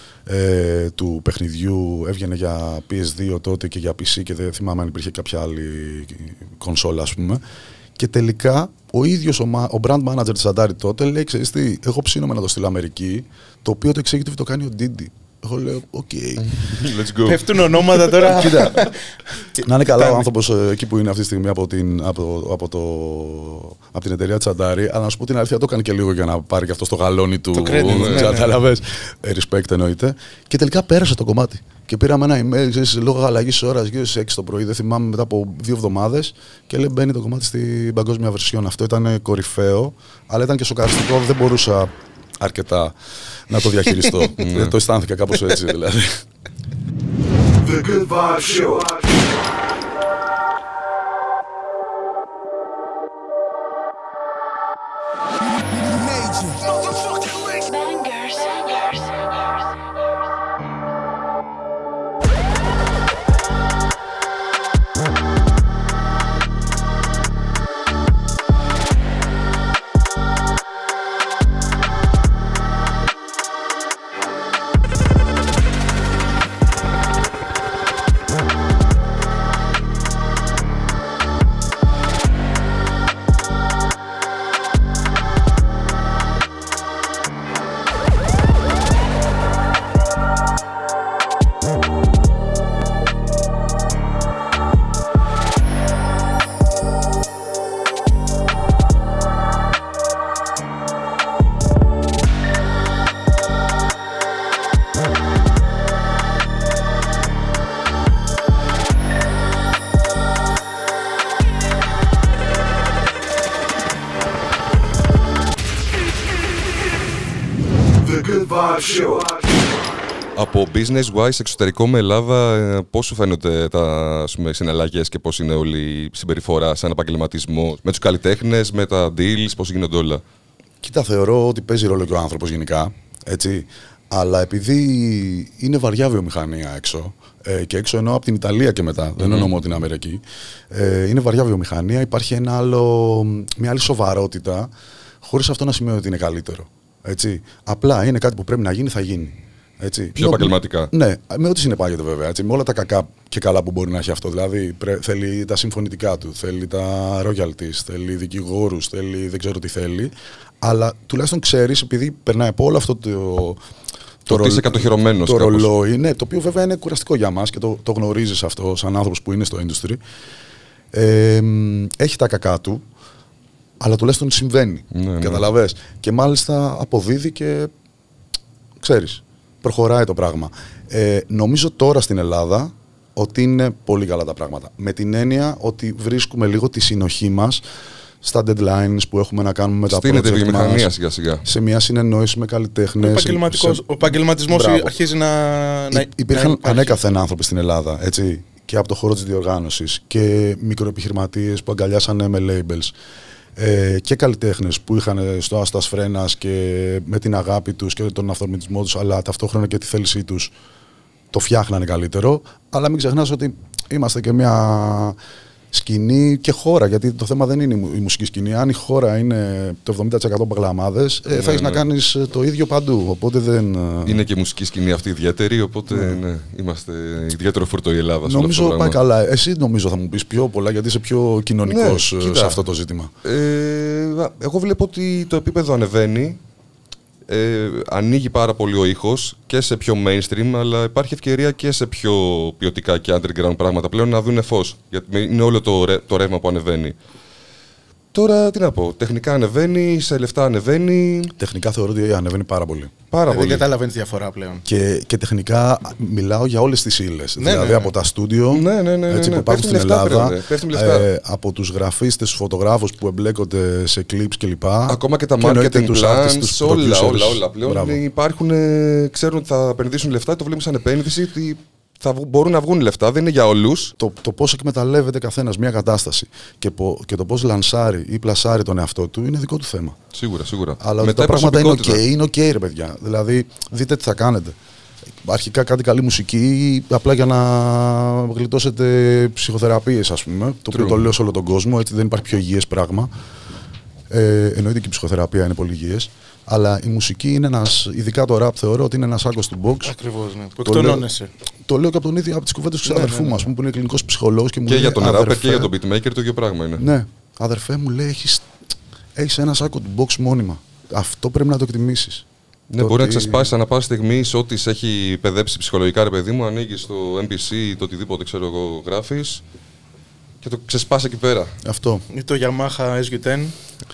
ε, του παιχνιδιού. Έβγαινε για πι ες δύο τότε και για πι σι και δεν θυμάμαι αν υπήρχε κάποια άλλη κονσόλα, ας πούμε. Και τελικά ο ίδιος ο, ο brand manager της Atari τότε λέει: ξέρεις τι, εγώ ψήνομαι να το στείλω Αμερική, το οποίο το executive το κάνει ο Didi. Εγώ λέω, οκ. Okay. Let's go. Πέφτουν ονόματα τώρα. Κοίτα, να είναι καλά ο άνθρωπος εκεί που είναι αυτή τη στιγμή από την, από, από το, από την εταιρεία της Atari, αλλά να σου πω την αλήθεια, το έκανε και λίγο για να πάρει και αυτό στο γαλόνι του. Το credit, κατάλαβες. Respect εννοείται. Και τελικά πέρασε το κομμάτι. Και πήραμε ένα email, ξέρεις, λόγω αλλαγής ώρας, γύρω στις έξι το πρωί, δεν θυμάμαι, μετά από δύο εβδομάδες. Και λέει, μπαίνει το κομμάτι στην παγκόσμια version. Αυτό ήταν κορυφαίο, αλλά ήταν και σοκαριστικό, δεν μπορούσα αρκετά να το διαχειριστώ. Δεν το αισθάνθηκα κάπως έτσι, δηλαδή. The Good Vibe Show. Από business-wise, εξωτερικό με Ελλάδα, πώς σου φαίνονται τα συναλλαγές και πώς είναι όλη η συμπεριφορά σαν επαγγελματισμό με τους καλλιτέχνες, με τα deals, πώς γίνονται όλα? Κοίτα, θεωρώ ότι παίζει ρόλο και ο άνθρωπος γενικά. Έτσι. Αλλά επειδή είναι βαριά βιομηχανία έξω, ε, και έξω εννοώ από την Ιταλία και μετά, mm-hmm. δεν εννοώ μόνο την Αμερική, ε, είναι βαριά βιομηχανία, υπάρχει ένα άλλο, μια άλλη σοβαρότητα, χωρίς αυτό να σημαίνει ότι είναι καλύτερο. Έτσι. Απλά είναι κάτι που πρέπει να γίνει, θα γίνει. Έτσι. Πιο επαγγελματικά. Ναι, με ό,τι συνεπάγεται βέβαια. Έτσι. Με όλα τα κακά και καλά που μπορεί να έχει αυτό. Δηλαδή πρέ, θέλει τα συμφωνητικά του, θέλει τα royalties, θέλει δικηγόρους, θέλει δεν ξέρω τι θέλει. Αλλά τουλάχιστον ξέρεις, επειδή περνάει από όλο αυτό το. Το, το ότι είσαι κατοχυρωμένος. Το ρολόι, ναι, το οποίο βέβαια είναι κουραστικό για μας και το, το γνωρίζεις αυτό σαν άνθρωπος που είναι στο industry. Ε, έχει τα κακά του, αλλά τουλάχιστον συμβαίνει. Ναι, καταλαβες. Ναι. Και μάλιστα αποδίδει και ξέρεις. Προχωράει το πράγμα. Ε, νομίζω τώρα στην Ελλάδα ότι είναι πολύ καλά τα πράγματα. Με την έννοια ότι βρίσκουμε λίγο τη συνοχή μας στα deadlines που έχουμε να κάνουμε με τα project μας. Στείνεται η βιομηχανία σιγά σιγά. Σε μια συνεννόηση με καλλιτέχνες. Ο επαγγελματισμός αρχίζει να, να Υπήρχαν να ανέκαθεν άνθρωποι στην Ελλάδα, έτσι, και από το χώρο της διοργάνωσης και μικροεπιχειρηματίες που αγκαλιάσανε με labels. Ε, και καλλιτέχνες που είχαν στο άστας φρένας και με την αγάπη τους και τον αυθορμητισμό τους, αλλά ταυτόχρονα και τη θέλησή τους το φτιάχνανε καλύτερο. Αλλά μην ξεχνάς ότι είμαστε και μια σκηνή και χώρα, γιατί το θέμα δεν είναι η μουσική σκηνή. Αν η χώρα είναι το εβδομήντα τοις εκατό μπαγλαμάδες, ε, ναι, θα έχεις ναι. να κάνεις το ίδιο παντού. Οπότε δεν... Είναι και η μουσική σκηνή αυτή ιδιαίτερη, οπότε ναι. Ναι, είμαστε ιδιαίτερο φουρτό η Ελλάδα. Νομίζω πάει καλά. Εσύ νομίζω θα μου πεις πιο πολλά, γιατί είσαι πιο κοινωνικός ναι, σε αυτό το ζήτημα. Ε, εγώ βλέπω ότι το επίπεδο ανεβαίνει. Ε, ανοίγει πάρα πολύ ο ήχος και σε πιο mainstream, αλλά υπάρχει ευκαιρία και σε πιο ποιοτικά και underground πράγματα πλέον να δούνε φως. Γιατί είναι όλο το, ρε, το ρεύμα που ανεβαίνει. Τώρα τι να πω, τεχνικά ανεβαίνει, σε λεφτά ανεβαίνει. Τεχνικά θεωρώ ότι ανεβαίνει πάρα πολύ. Πάρα δεν πολύ. Δεν καταλαβαίνεις διαφορά πλέον. Και, και τεχνικά μιλάω για όλες τις ύλες. Ναι, δηλαδή ναι. από τα στούντιο ναι, ναι, ναι, έτσι, ναι, που υπάρχουν στην λεφτά, Ελλάδα, ε, από τους γραφίστες, τους φωτογράφους που εμπλέκονται σε clips κλπ. Ακόμα και τα marketing plans, όλα, όλα, όλα. Πλέον Μπράβο. υπάρχουν, ξέρουν ότι θα επενδύσουν λεφτά, το βλέπουν σαν επένδυση, ότι θα μπορούν να βγουν λεφτά, δεν είναι για όλους. Το, το πώς εκμεταλλεύεται καθένας μια κατάσταση και, πο, και το πώς λανσάρει ή πλασάρει τον εαυτό του είναι δικό του θέμα. Σίγουρα, σίγουρα. Αλλά μετά τα πράγματα είναι ok, είναι ok ρε παιδιά. Δηλαδή δείτε τι θα κάνετε. Αρχικά κάτι καλή μουσική, απλά για να γλιτώσετε ψυχοθεραπείες, ας πούμε. Το οποίο το λέω σε όλο τον κόσμο, έτσι δεν υπάρχει πιο υγιές πράγμα. Ε, εννοείται και η ψυχοθεραπεία είναι πολύ υγιές. Αλλά η μουσική είναι ένας, ειδικά το rap θεωρώ ότι είναι ένας άγκος του box. Ακριβώς, ναι. Που εκτονώνεσαι. Το λέω και από τον ίδιο, από τις κουβέντες του αδερφού ναι, ναι, ναι. μου, που είναι κλινικός ψυχολόγος και μου και λέει. Για τον rapper και για τον beatmaker το ίδιο πράγμα είναι. Ναι, αδερφέ μου λέει: Έχεις, έχεις ένα σάκο του box μόνιμα. Αυτό πρέπει να το εκτιμήσεις. Ναι, το μπορεί ότι... να ξεσπάσει ανά πάση στιγμή σε ό,τι σε έχει παιδέψει ψυχολογικά, ρε παιδί μου. Ανοίγεις το εμ πι σι ή το οτιδήποτε ξέρω εγώ γράφεις και το ξεσπάσει εκεί πέρα. Αυτό. Ή το Yamaha ες γιου δέκα.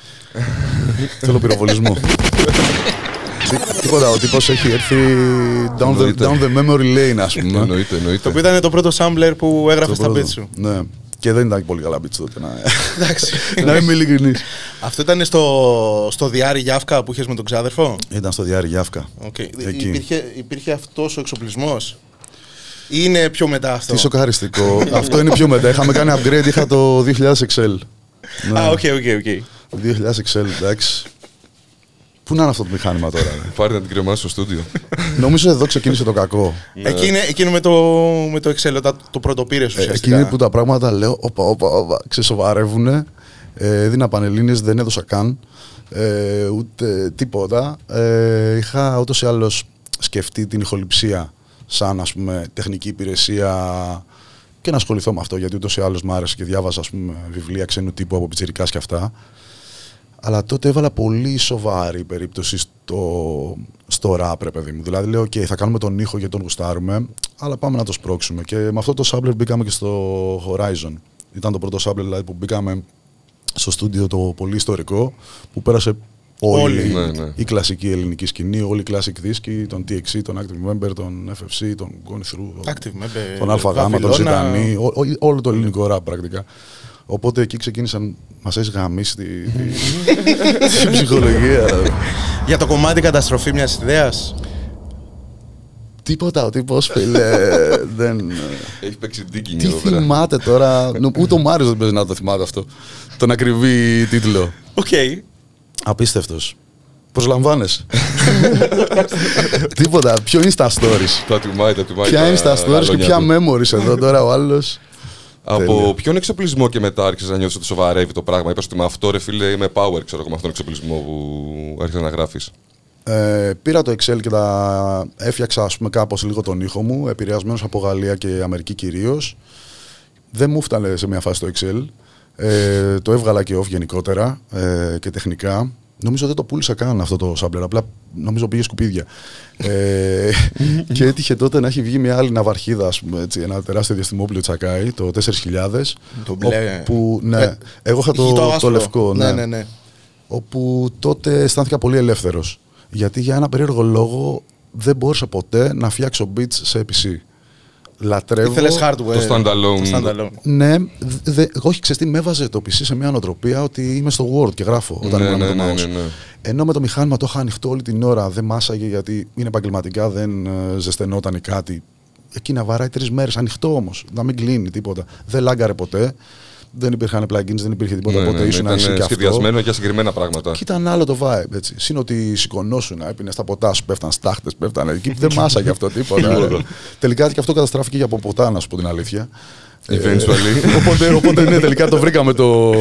Θέλω πυροβολισμό. Τίποτα, ο τύπος έχει έρθει down the, down the memory lane, ας πούμε. Εννοείται, εννοείται. Το οποίο ήταν το πρώτο sampler που έγραφε στα beats σου. Ναι, και δεν ήταν πολύ καλά beats τότε. Εντάξει. Να είμαι ειλικρινής. Αυτό ήταν στο, στο Διάρη Γιάφκα που είχες με τον ξάδερφο. Ήταν στο Διάρη Γιάφκα. Okay. Υπήρχε, υπήρχε αυτός ο εξοπλισμός. Ή είναι πιο μετά αυτό? Τι σοκαριστικό. Αυτό είναι πιο μετά. Είχαμε κάνει upgrade, είχα το δύο χιλιάδες εξ ελ. Α, οκ, οκ, οκ. δύο χιλιάδες εξ ελ, εντάξει. Πού να είναι αυτό το μηχάνημα τώρα? Πάρε να την κρεμάσει στο στούντιο. Νομίζω εδώ ξεκίνησε το κακό. Εκείνο με το, με το Excel, το, το πρωτοπήρες ουσιαστικά. Εκείνη που τα πράγματα λέω, όπα, όπα, όπα, ξεσοβαρεύουνε. Ε, έδινα πανελλήνιες, δεν έδωσα καν. Ε, ούτε τίποτα. Ε, είχα ούτως ή άλλως σκεφτεί την ηχοληψία σαν, ας πούμε, τεχνική υπηρεσία και να ασχοληθώ με αυτό, γιατί ούτως ή άλλως μ' άρεσε και διάβαζα, ας πούμε, βιβλία ξένου τύπου από πιτσιρικάς και αυτά. Αλλά τότε έβαλα πολύ σοβαρή περίπτωση στο, στο rap, ρε παιδί μου. Δηλαδή λέω, OK, θα κάνουμε τον ήχο γιατί τον γουστάρουμε, αλλά πάμε να το σπρώξουμε. Και με αυτό το sampler μπήκαμε και στο Horizon. Ήταν το πρώτο sampler δηλαδή, που μπήκαμε στο στούντιο το πολύ ιστορικό, που πέρασε όλη ναι, ναι. η κλασική ελληνική σκηνή, όλοι οι classic δίσκοι, τον τι εξ, τον Active Member, τον εφ εφ σι, τον Gone Through, Active Member, τον ΑΓ, τον Ζητανή, όλο το ελληνικό rap πρακτικά. Οπότε εκεί ξεκίνησαν, μας έχεις γαμίσει τη, τη, τη ψυχολογία. Για το κομμάτι καταστροφή μιας ιδέας. Τίποτα, ο τύπος, φίλε, δεν... Έχει παίξει ντίκινγκ Τι εδώ πέρα. θυμάται τώρα, ούτε ο Μάριος δεν παίζει να το θυμάται αυτό, τον ακριβή τίτλο. Οκ. Okay. Απίστευτος. Προσλαμβάνεσαι. Τίποτα. Ποιο Insta Stories. Τα τιμάει, τα τιμάει. Ποια Insta Stories και ποια memories εδώ τώρα ο άλλος. Από ποιον εξοπλισμό και μετά άρχισε να νιώθει ότι σοβαρεύει το πράγμα? Είπες ότι με αυτό ρε φίλε είμαι power, ξέρω εγώ, με αυτόν τον εξοπλισμό που άρχισε να γράφεις. Ε, πήρα το Excel και τα έφτιαξα, ας πούμε, κάπως λίγο τον ήχο μου, επηρεασμένος από Γαλλία και Αμερική κυρίως. Δεν μου φτάνε σε μια φάση το Excel. Ε, το έβγαλα και off γενικότερα ε, και τεχνικά. Νομίζω δεν το πούλησα καν αυτό το sampler, απλά νομίζω πήγε σκουπίδια. ε, και έτυχε τότε να έχει βγει μια άλλη ναυαρχίδα, ας πούμε, έτσι, ένα τεράστιο διαστημόπλαιο τσακάι, το τέσσερις χιλιάδες. Το μπλε. Όπου, ναι, ε, εγώ είχα το, το, το λευκό. Ναι. Ναι, ναι, ναι. Όπου τότε αισθάνθηκα πολύ ελεύθερος. Γιατί για ένα περίεργο λόγο δεν μπόρεσα ποτέ να φτιάξω beats σε πι σι. Λατρεύω. Ήθελες hardware. Το standalone. Το standalone. Ναι, δε, όχι, ξέρεις τι, με έβαζε το πι σι σε μια νοοτροπία ότι είμαι στο Word και γράφω όταν Ναι, ήμουν ναι, με το ναι, mouse. ναι, ναι. Ενώ με το μηχάνημα το είχα ανοιχτό όλη την ώρα, δεν μάσαγε γιατί είναι επαγγελματικά, δεν ε, ζεσθενόταν ή κάτι. Εκεί να βαράει τρεις μέρες, ανοιχτό όμως, να μην κλείνει τίποτα. Δεν λάγκαρε ποτέ. Δεν υπήρχαν plugins, δεν υπήρχε τίποτα. Ναι, Οπότε ναι, ναι, ήσουν εσύ ήταν και σχεδιασμένο αυτό. για συγκεκριμένα πράγματα. Και ήταν άλλο το vibe. Έτσι. Συν ότι σηκωνόσουν, έπινε στα ποτά σου, πέφταν στάχτες, πέφταν εκεί. Δεν μάσαγε αυτό τίποτα. Τελικά και αυτό καταστράφηκε για από ποτά, να σου πω την αλήθεια. Eventually. Ε, οπότε, οπότε ναι, τελικά το βρήκαμε το,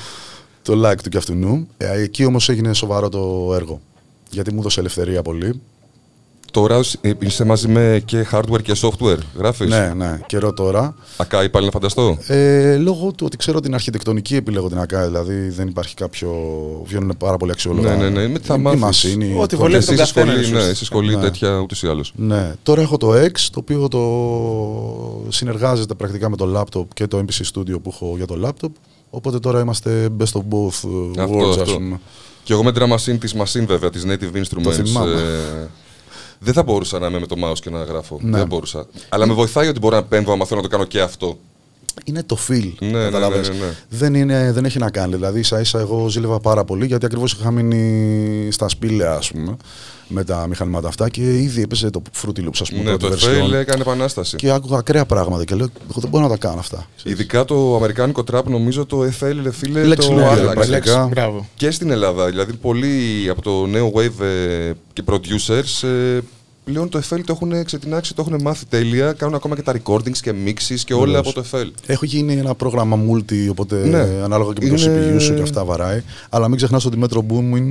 το like του κι αυτού νου. Ε, εκεί όμως έγινε σοβαρό το έργο. Γιατί μου έδωσε ελευθερία πολύ. Τώρα είσαι μαζί με και hardware και software, γράφεις. Ναι, ναι, καιρό τώρα. Ακάι πάλι να φανταστώ. Ε, λόγω του ότι ξέρω την αρχιτεκτονική επιλέγω την ΑΚΑ, δηλαδή δεν υπάρχει κάποιο. Βγαίνουν πάρα πολύ αξιόλογα. Ναι, ναι, ναι. Με τι θα η μάθεις. μασίνη, Ό,τι το- βολεύει Εσύ τον είσαι καθένα, σχολή, ίσως. ναι, είσαι σχολή Ναι. τέτοια ούτως ή άλλως. Ναι. Τώρα έχω το X, το οποίο το συνεργάζεται πρακτικά με το laptop και το εμ πι σι Studio που έχω για το laptop. Οπότε τώρα είμαστε best of both uh, Αυτό, worlds, ας αυτό. πούμε. Και εγώ με drum machine της machine βέβαια, της Native Instruments. θυμάμαι. ε, δεν θα μπορούσα να είμαι με το mouse και να γράφω. Ναι. Δεν μπορούσα. Αλλά με βοηθάει ότι μπορώ να επέμβω, να μαθαίνω να το κάνω και αυτό. Είναι το feel. Ναι, ναι, καταλαβες. ναι, ναι, ναι. Δεν, είναι, δεν έχει να κάνει. Δηλαδή, ίσα ίσα εγώ ζήλευα πάρα πολύ γιατί ακριβώς είχα μείνει στα σπήλαια, ας πούμε, με τα μηχανήματα αυτά και ήδη έπαιζε το Fruity Loops, ας πούμε. Ναι, πρώτη το version. Fail έκανε επανάσταση. Και άκουγα ακραία πράγματα και λέω: εγώ δεν μπορώ να τα κάνω αυτά. Ειδικά το αμερικάνικο trap, νομίζω το εφ ελ, ρε φίλε, Λέξη το ναι, άλλαξε. πρακτικά. Λέξη, μπράβο. Και στην Ελλάδα. Δηλαδή, πολλοί από το νέο wave ε, και producers ε, πλέον το εφ ελ το έχουν ξετινάξει, το έχουν μάθει τέλεια. Κάνουν ακόμα και τα recordings και mixes και όλα Βεβαίως. από το εφ ελ. Έχω γίνει ένα πρόγραμμα multi, οπότε Ναι. ανάλογα και με το Είναι- σι πι γιου σου και αυτά βαράει. Αλλά μην ξεχνάς ότι Metro Boomin.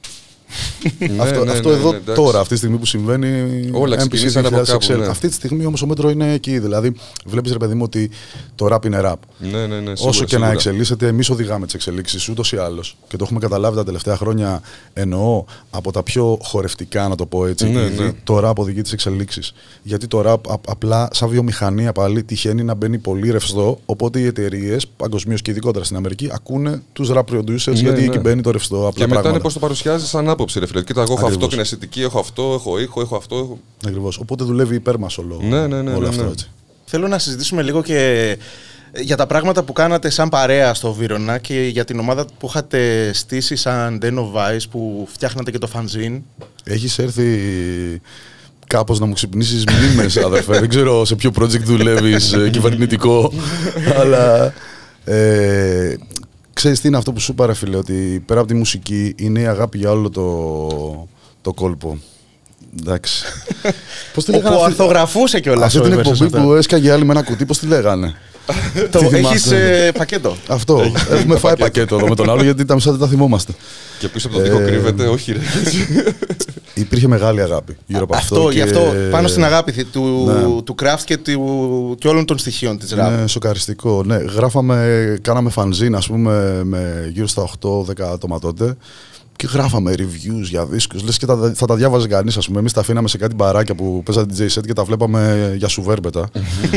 Ναι, αυτό ναι, αυτό ναι, εδώ ναι, εντάξει. τώρα, αυτή τη στιγμή που συμβαίνει. Όλα εμ πι σι ξεκινήσανε από δύο χιλιάδες κάπου, εξ ελ. ναι. Αυτή τη στιγμή όμως ο Metro είναι εκεί. Δηλαδή, βλέπεις ρε παιδί μου ότι το rap είναι rap. Ναι, ναι, ναι, σίγουρα, Όσο και να σίγουρα. εξελίσσεται, εμείς οδηγάμε τις εξελίξεις ούτως ή άλλως. Και το έχουμε καταλάβει τα τελευταία χρόνια, εννοώ από τα πιο χορευτικά, να το πω έτσι. Ναι, ήδη, ναι. Το rap οδηγεί τις εξελίξεις. Γιατί το rap α- απλά, σαν βιομηχανία πάλι, τυχαίνει να μπαίνει πολύ ρευστό. Οπότε οι εταιρείες, παγκοσμίως και ειδικότερα στην Αμερική, ακούνε τους rap producers, Ναι, γιατί ναι. εκεί μπαίνει το ρευστό. Απλά Και μετά πράγματα. είναι πώς το παρουσιάζει σαν άποψη, ρε φίλε. Κοίτα, εγώ έχω Ακριβώς. αυτό, την αισθητική, έχω αυτό, έχω ήχο, έχω αυτό. Έχω... Ακριβώς. Οπότε δουλεύει υπέρ μας όλο, Ναι, ναι, ναι, όλο ναι, αυτό ναι. έτσι. Θέλω να συζητήσουμε λίγο και για τα πράγματα που κάνατε σαν παρέα στο Βύρωνα και για την ομάδα που είχατε στήσει σαν Den of Vice που φτιάχνατε και το fanzine. Έχεις έρθει κάπως να μου ξυπνήσεις μνήμες, αδερφέ. Δεν ξέρω σε ποιο project δουλεύεις, ε, κυβερνητικό. Αλλά ε, ξέρεις τι είναι αυτό που σου είπα, ρε φίλε, ότι πέρα από τη μουσική είναι η αγάπη για όλο το, το κόλπο. Εντάξει. Πώς τη λέγανε Όπου αυτή- αρθογραφούσε κιόλας αυτή ο την Everson εκπομπή αυτό. που έσκαγε άλλη με ένα κουτί, πώς τη λέγανε? Το Τι έχεις θυμάσαι? ε, πακέτο. Αυτό. Έχουμε φάει πακέτο εδώ με τον άλλο γιατί τα μισά δεν τα θυμόμαστε. Και πίσω από το δίχο Ε, κρύβεται, όχι ρε. Υπήρχε μεγάλη αγάπη γύρω από αυτό. Αυτό, γι' και- αυτό, πάνω στην αγάπη θη- του, Ναι. του craft και, του, και όλων των στοιχείων της rap. Είναι σοκαριστικό. Ναι, γράφαμε, κάναμε φανζίν, ας πούμε, με γύρω στα οκτώ δέκα άτομα τότε. Και γράφαμε reviews για δίσκους. Λες και τα, θα τα διάβαζε κανείς, ας πούμε. Εμείς τα αφήναμε σε κάτι μπαράκια που παίζανε ντι τζέι set και τα βλέπαμε για σουβέρμπετα.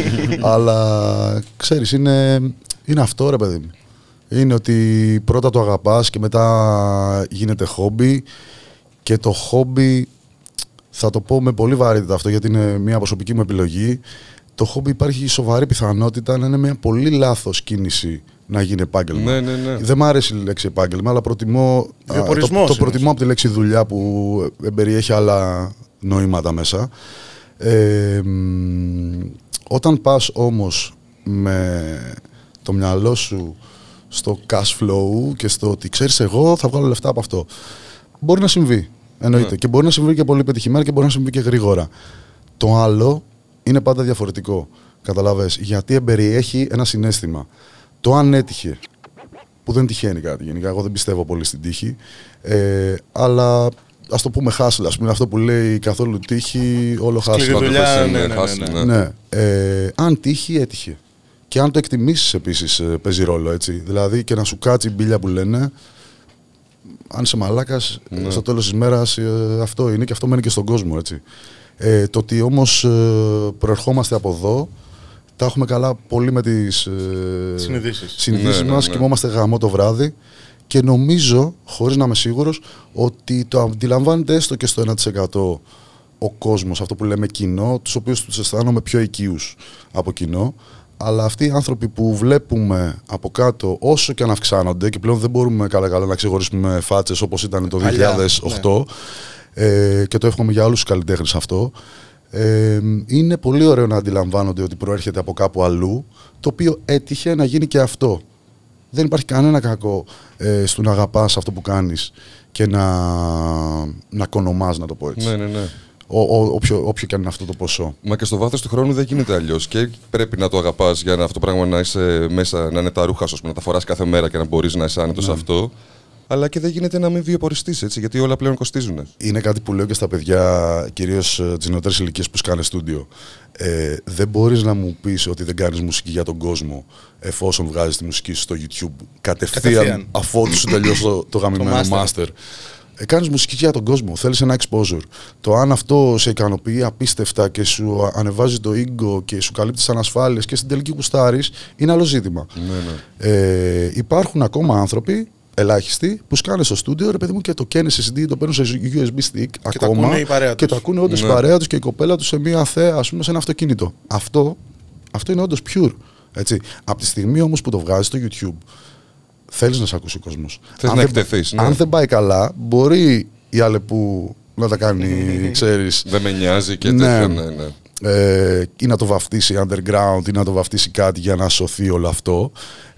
Αλλά ξέρεις, είναι, είναι αυτό ρε παιδί μου. Είναι ότι πρώτα το αγαπάς και μετά γίνεται χόμπι. Και το χόμπι, θα το πω με πολύ βαρύτητα αυτό γιατί είναι μια προσωπική μου επιλογή. Το χόμπι υπάρχει σοβαρή πιθανότητα να είναι μια πολύ λάθος κίνηση να γίνει επάγγελμα. Ναι, ναι, ναι. Δεν μ' αρέσει η λέξη επάγγελμα, αλλά προτιμώ, α, το, Βιοπορισμός το είναι. προτιμώ από τη λέξη δουλειά που περιέχει άλλα νοήματα μέσα. Ε, μ, όταν πας όμως με το μυαλό σου στο cash flow και στο ότι ξέρεις εγώ θα βγάλω λεφτά από αυτό. μπορεί να συμβεί. Εννοείται. Mm. Και μπορεί να συμβεί και πολύ πετυχημένα και μπορεί να συμβεί και γρήγορα. Το άλλο είναι πάντα διαφορετικό. Καταλαβες. Γιατί εμπεριέχει ένα συναίσθημα. Το αν έτυχε. Που δεν τυχαίνει κάτι γενικά. Εγώ δεν πιστεύω πολύ στην τύχη. Ε, αλλά ας το πούμε hustle. Ας πούμε αυτό που λέει καθόλου τύχη, όλο hustle. Σκληρή δουλειά, ναι, ναι, ναι, ναι. ναι. Ε, αν τύχει, έτυχε. Και αν το εκτιμήσεις επίσης παίζει ρόλο. Έτσι. Δηλαδή και να σου κάτσει η μπίλια που λένε. Αν είσαι μαλάκας, ναι. στο τέλος της μέρας ε, αυτό είναι και αυτό μένει και στον κόσμο. Έτσι. Ε, το ότι όμως ε, προερχόμαστε από εδώ, τα έχουμε καλά πολύ με τις ε, συνειδήσεις, συνειδήσεις ναι, μας, ναι, ναι. κοιμόμαστε γαμό το βράδυ και νομίζω, χωρίς να είμαι σίγουρος, ότι το αντιλαμβάνεται έστω και στο ένα τοις εκατό ο κόσμος, αυτό που λέμε κοινό, τους οποίους τους αισθάνομαι πιο οικείους από κοινό. Αλλά αυτοί οι άνθρωποι που βλέπουμε από κάτω, όσο και αν αυξάνονται, και πλέον δεν μπορούμε καλά-καλά να ξεχωρίσουμε φάτσες όπως ήταν το δύο χιλιάδες οκτώ, ναι. ε, και το εύχομαι για όλους τους καλλιτέχνες αυτό, ε, είναι πολύ ωραίο να αντιλαμβάνονται ότι προέρχεται από κάπου αλλού, το οποίο έτυχε να γίνει και αυτό. Δεν υπάρχει κανένα κακό ε, στο να αγαπάς αυτό που κάνεις και να, να κονομάς, να το πω έτσι. Ναι, ναι, ναι. Ο, ο, όποιο, όποιο και αν είναι αυτό το ποσό. Μα και στο βάθος του χρόνου δεν γίνεται αλλιώς. Και πρέπει να το αγαπάς για να αυτό το πράγμα να είσαι μέσα, να είναι τα ρούχα σου, να τα φοράς κάθε μέρα και να μπορείς να είσαι άνετος σε αυτό. Αλλά και δεν γίνεται να μην βιοποριστείς, έτσι, γιατί όλα πλέον κοστίζουν. Είναι κάτι που λέω και στα παιδιά, κυρίως τις νεότερες ηλικίες που σκάνε στούντιο. Ε, δεν μπορείς να μου πεις ότι δεν κάνεις μουσική για τον κόσμο εφόσον βγάζεις τη μουσική σου στο YouTube κατευθείαν, κατευθείαν. αφότου σου τελειώσει το, το γαμημένο master. Ε, κάνεις μουσική για τον κόσμο, θέλεις ένα exposure. Το αν αυτό σε ικανοποιεί απίστευτα και σου ανεβάζει το ego και σου καλύπτει τις ανασφάλειες και στην τελική κουστάρεις, είναι άλλο ζήτημα. Ναι, ναι. Ε, υπάρχουν ακόμα άνθρωποι, ελάχιστοι, που σκάνε στο στούντιο, ρε παιδί μου, και το καίνε σε σι ντι, το παίρνουν σε γιου ες μπι stick και ακόμα. Το και το ακούνε όντως ναι. η παρέα τους και η κοπέλα τους σε μια θέα, ας πούμε, σε ένα αυτοκίνητο. Αυτό, αυτό είναι όντως pure. Έτσι. Από τη στιγμή όμως που το βγάζεις στο YouTube, θέλεις να σε ακούσει ο κόσμος. Θες αν να δεν, εκτεθείς. Ναι. Αν δεν πάει καλά, μπορεί η Αλεπού να τα κάνει, ξέρεις. Δεν με νοιάζει και ναι, τέτοια, ναι, ναι. Ε, ή να το βαφτίσει underground ή να το βαφτίσει κάτι για να σωθεί όλο αυτό.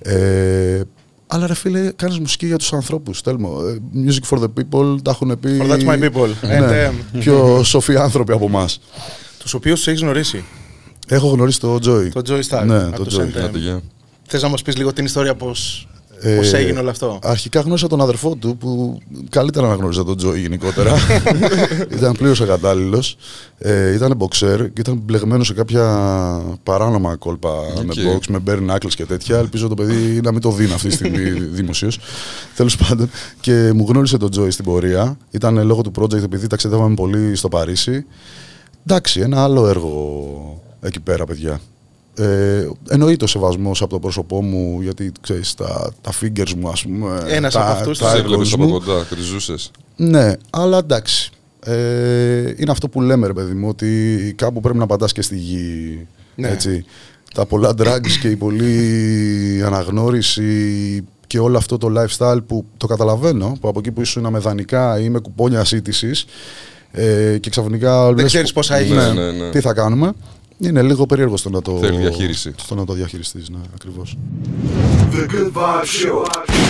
Ε, αλλά ρε φίλε, κάνεις μουσική για τους ανθρώπους. Τέλμο. Music for the people, τα έχουν πει. For that's my people. Ναι, πιο σοφοί άνθρωποι από εμάς. Τους οποίους τους έχεις γνωρίσει. Έχω γνωρίσει το Joy. Το Joy Star. Ναι, το Joy. Θες να μας πεις λίγο την ιστορία πώς, ε, πώς έγινε όλο αυτό? Αρχικά γνώρισα τον αδερφό του, που καλύτερα να γνώριζα τον Joy γενικότερα. Ήταν πλήρως ακατάλληλος. Ε, ήταν boxer και ήταν μπλεγμένο σε κάποια παράνομα κόλπα okay. με box, με bare knuckles και τέτοια. Ελπίζω το παιδί να μην το δίνει αυτή τη στιγμή δημοσίως. Τέλος πάντων. Και μου γνώρισε τον Joy στην πορεία. Ήταν λόγω του project, επειδή ταξιδεύαμε πολύ στο Παρίσι. Εντάξει, ένα άλλο έργο εκεί πέρα, παιδιά. Ε, εννοείται ο σεβασμός από το πρόσωπό μου, γιατί ξέρεις, τα, τα fingers μου, ας πούμε. Ένας τα, από αυτούς τους έβλεπες από κοντά, κρυζούσες. Ναι, αλλά εντάξει. Ε, είναι αυτό που λέμε, ρε παιδί μου, ότι κάπου πρέπει να πατάς και στη γη. Ναι. Έτσι. Τα πολλά drugs και η πολλή αναγνώριση και όλο αυτό το lifestyle που το καταλαβαίνω, που από εκεί που ήσουν με δανεικά ή με κουπόνια σύντησης ε, και ξαφνικά δεν λες, ξέρεις πώς θα ναι, ναι, ναι. τι θα κάνουμε. Είναι λίγο περίεργο στο να το, θέλει διαχείριση. Στο να το διαχειριστείς, ναι, ακριβώς. The Good Vibe Show.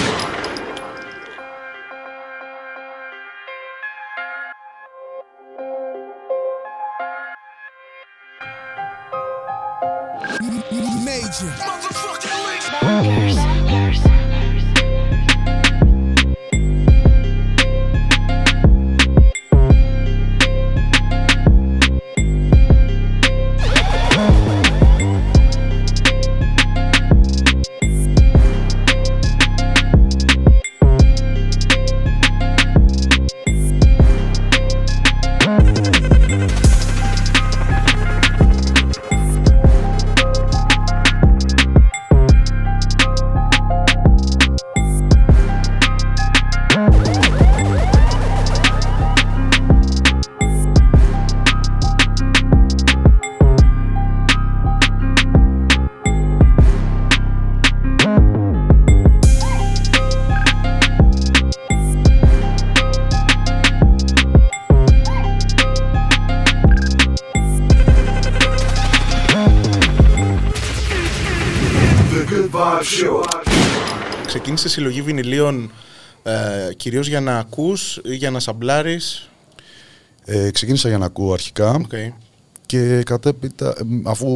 Major. Ξεκίνησε συλλογή βινιλίων Ε, κυρίως για να ακούς ή για να σαμπλάρεις? Ε, ξεκίνησα για να ακούω αρχικά Okay. και κατέπειτα, αφού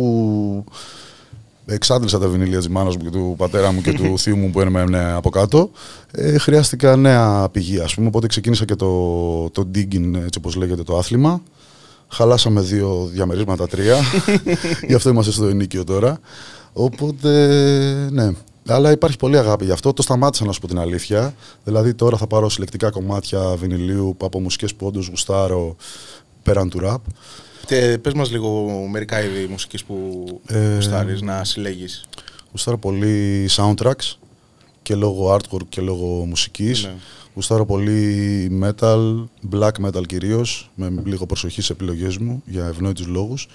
εξάντλησα τα βινίλια της μάνας μου και του πατέρα μου και του θείου μου που έμενε από κάτω, ε, χρειάστηκα νέα πηγή, ας πούμε, οπότε ξεκίνησα και το, το digging, έτσι όπως λέγεται, το άθλημα. Χαλάσαμε δύο διαμερίσματα, τρία, γι' αυτό είμαστε στο ενίκιο τώρα, οπότε ναι. Αλλά υπάρχει πολύ αγάπη γι' αυτό. Το σταμάτησα, να σου πω την αλήθεια. Δηλαδή τώρα θα πάρω συλλεκτικά κομμάτια βινιλίου από μουσικές που όντως γουστάρω πέραν του ραπ. Και πες μας λίγο μερικά είδη μουσικής που Ε, γουστάρεις να συλλέγεις. Γουστάρω πολύ soundtracks και λόγω artwork και λόγω μουσικής. Ναι. Γουστάρω πολύ metal, black metal κυρίως, με λίγο προσοχή στις επιλογές μου για ευνόητους λόγους.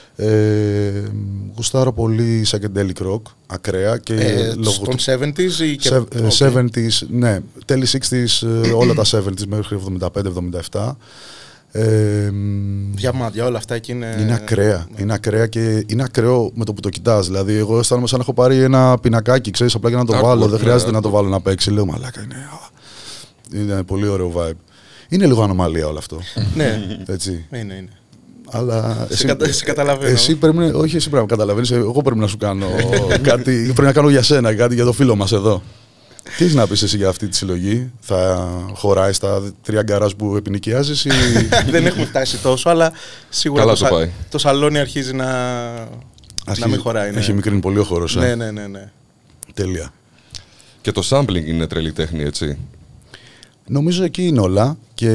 Ε, γουστάρω πολύ psychedelic rock, ακραία και Ε, λόγω στον του εβδομήντα ή και... σε- Okay. εβδομήντα, ναι, τέλη εξήντα, ε, όλα τα εβδομήντα μέχρι εβδομήντα πέντε εβδομήντα επτά. Ε, Διαμάντια, όλα αυτά εκεί είναι... είναι ακραία. Είναι ακραία και είναι ακραίο με το που το κοιτάς. Δηλαδή, εγώ αισθάνομαι σαν να έχω πάρει ένα πινακάκι, ξέρεις, απλά για να το Artwork, βάλω. Δεν ναι, χρειάζεται να artwork. το βάλω να παίξει. Λέω, μαλάκα είναι. Είναι πολύ ωραίο vibe. Είναι λίγο ανομαλία όλο αυτό. Ναι, Έτσι. είναι, είναι. Αλλά Σε κατα- σε καταλαβαίνω. Εσύ πρέπει να, όχι, εσύ πρέπει να καταλαβαίνεις. Εγώ πρέπει να σου κάνω κάτι. Πρέπει να κάνω για σένα κάτι, για το φίλο μας εδώ. Τι έχεις να πεις εσύ για αυτή τη συλλογή? Θα χωράει στα τρία γκαράζ που επινοικιάζεις ή... Δεν έχουμε φτάσει τόσο, αλλά σίγουρα Καλά το, σου σα- πάει. το σαλόνι αρχίζει να, να μην χωράει. Ναι. Έχει μικρύνει πολύ ο χώρος. ε. Ναι, ναι, ναι, ναι. Τέλεια. Και το sampling είναι τρελή τέχνη, έτσι. Νομίζω εκεί είναι όλα και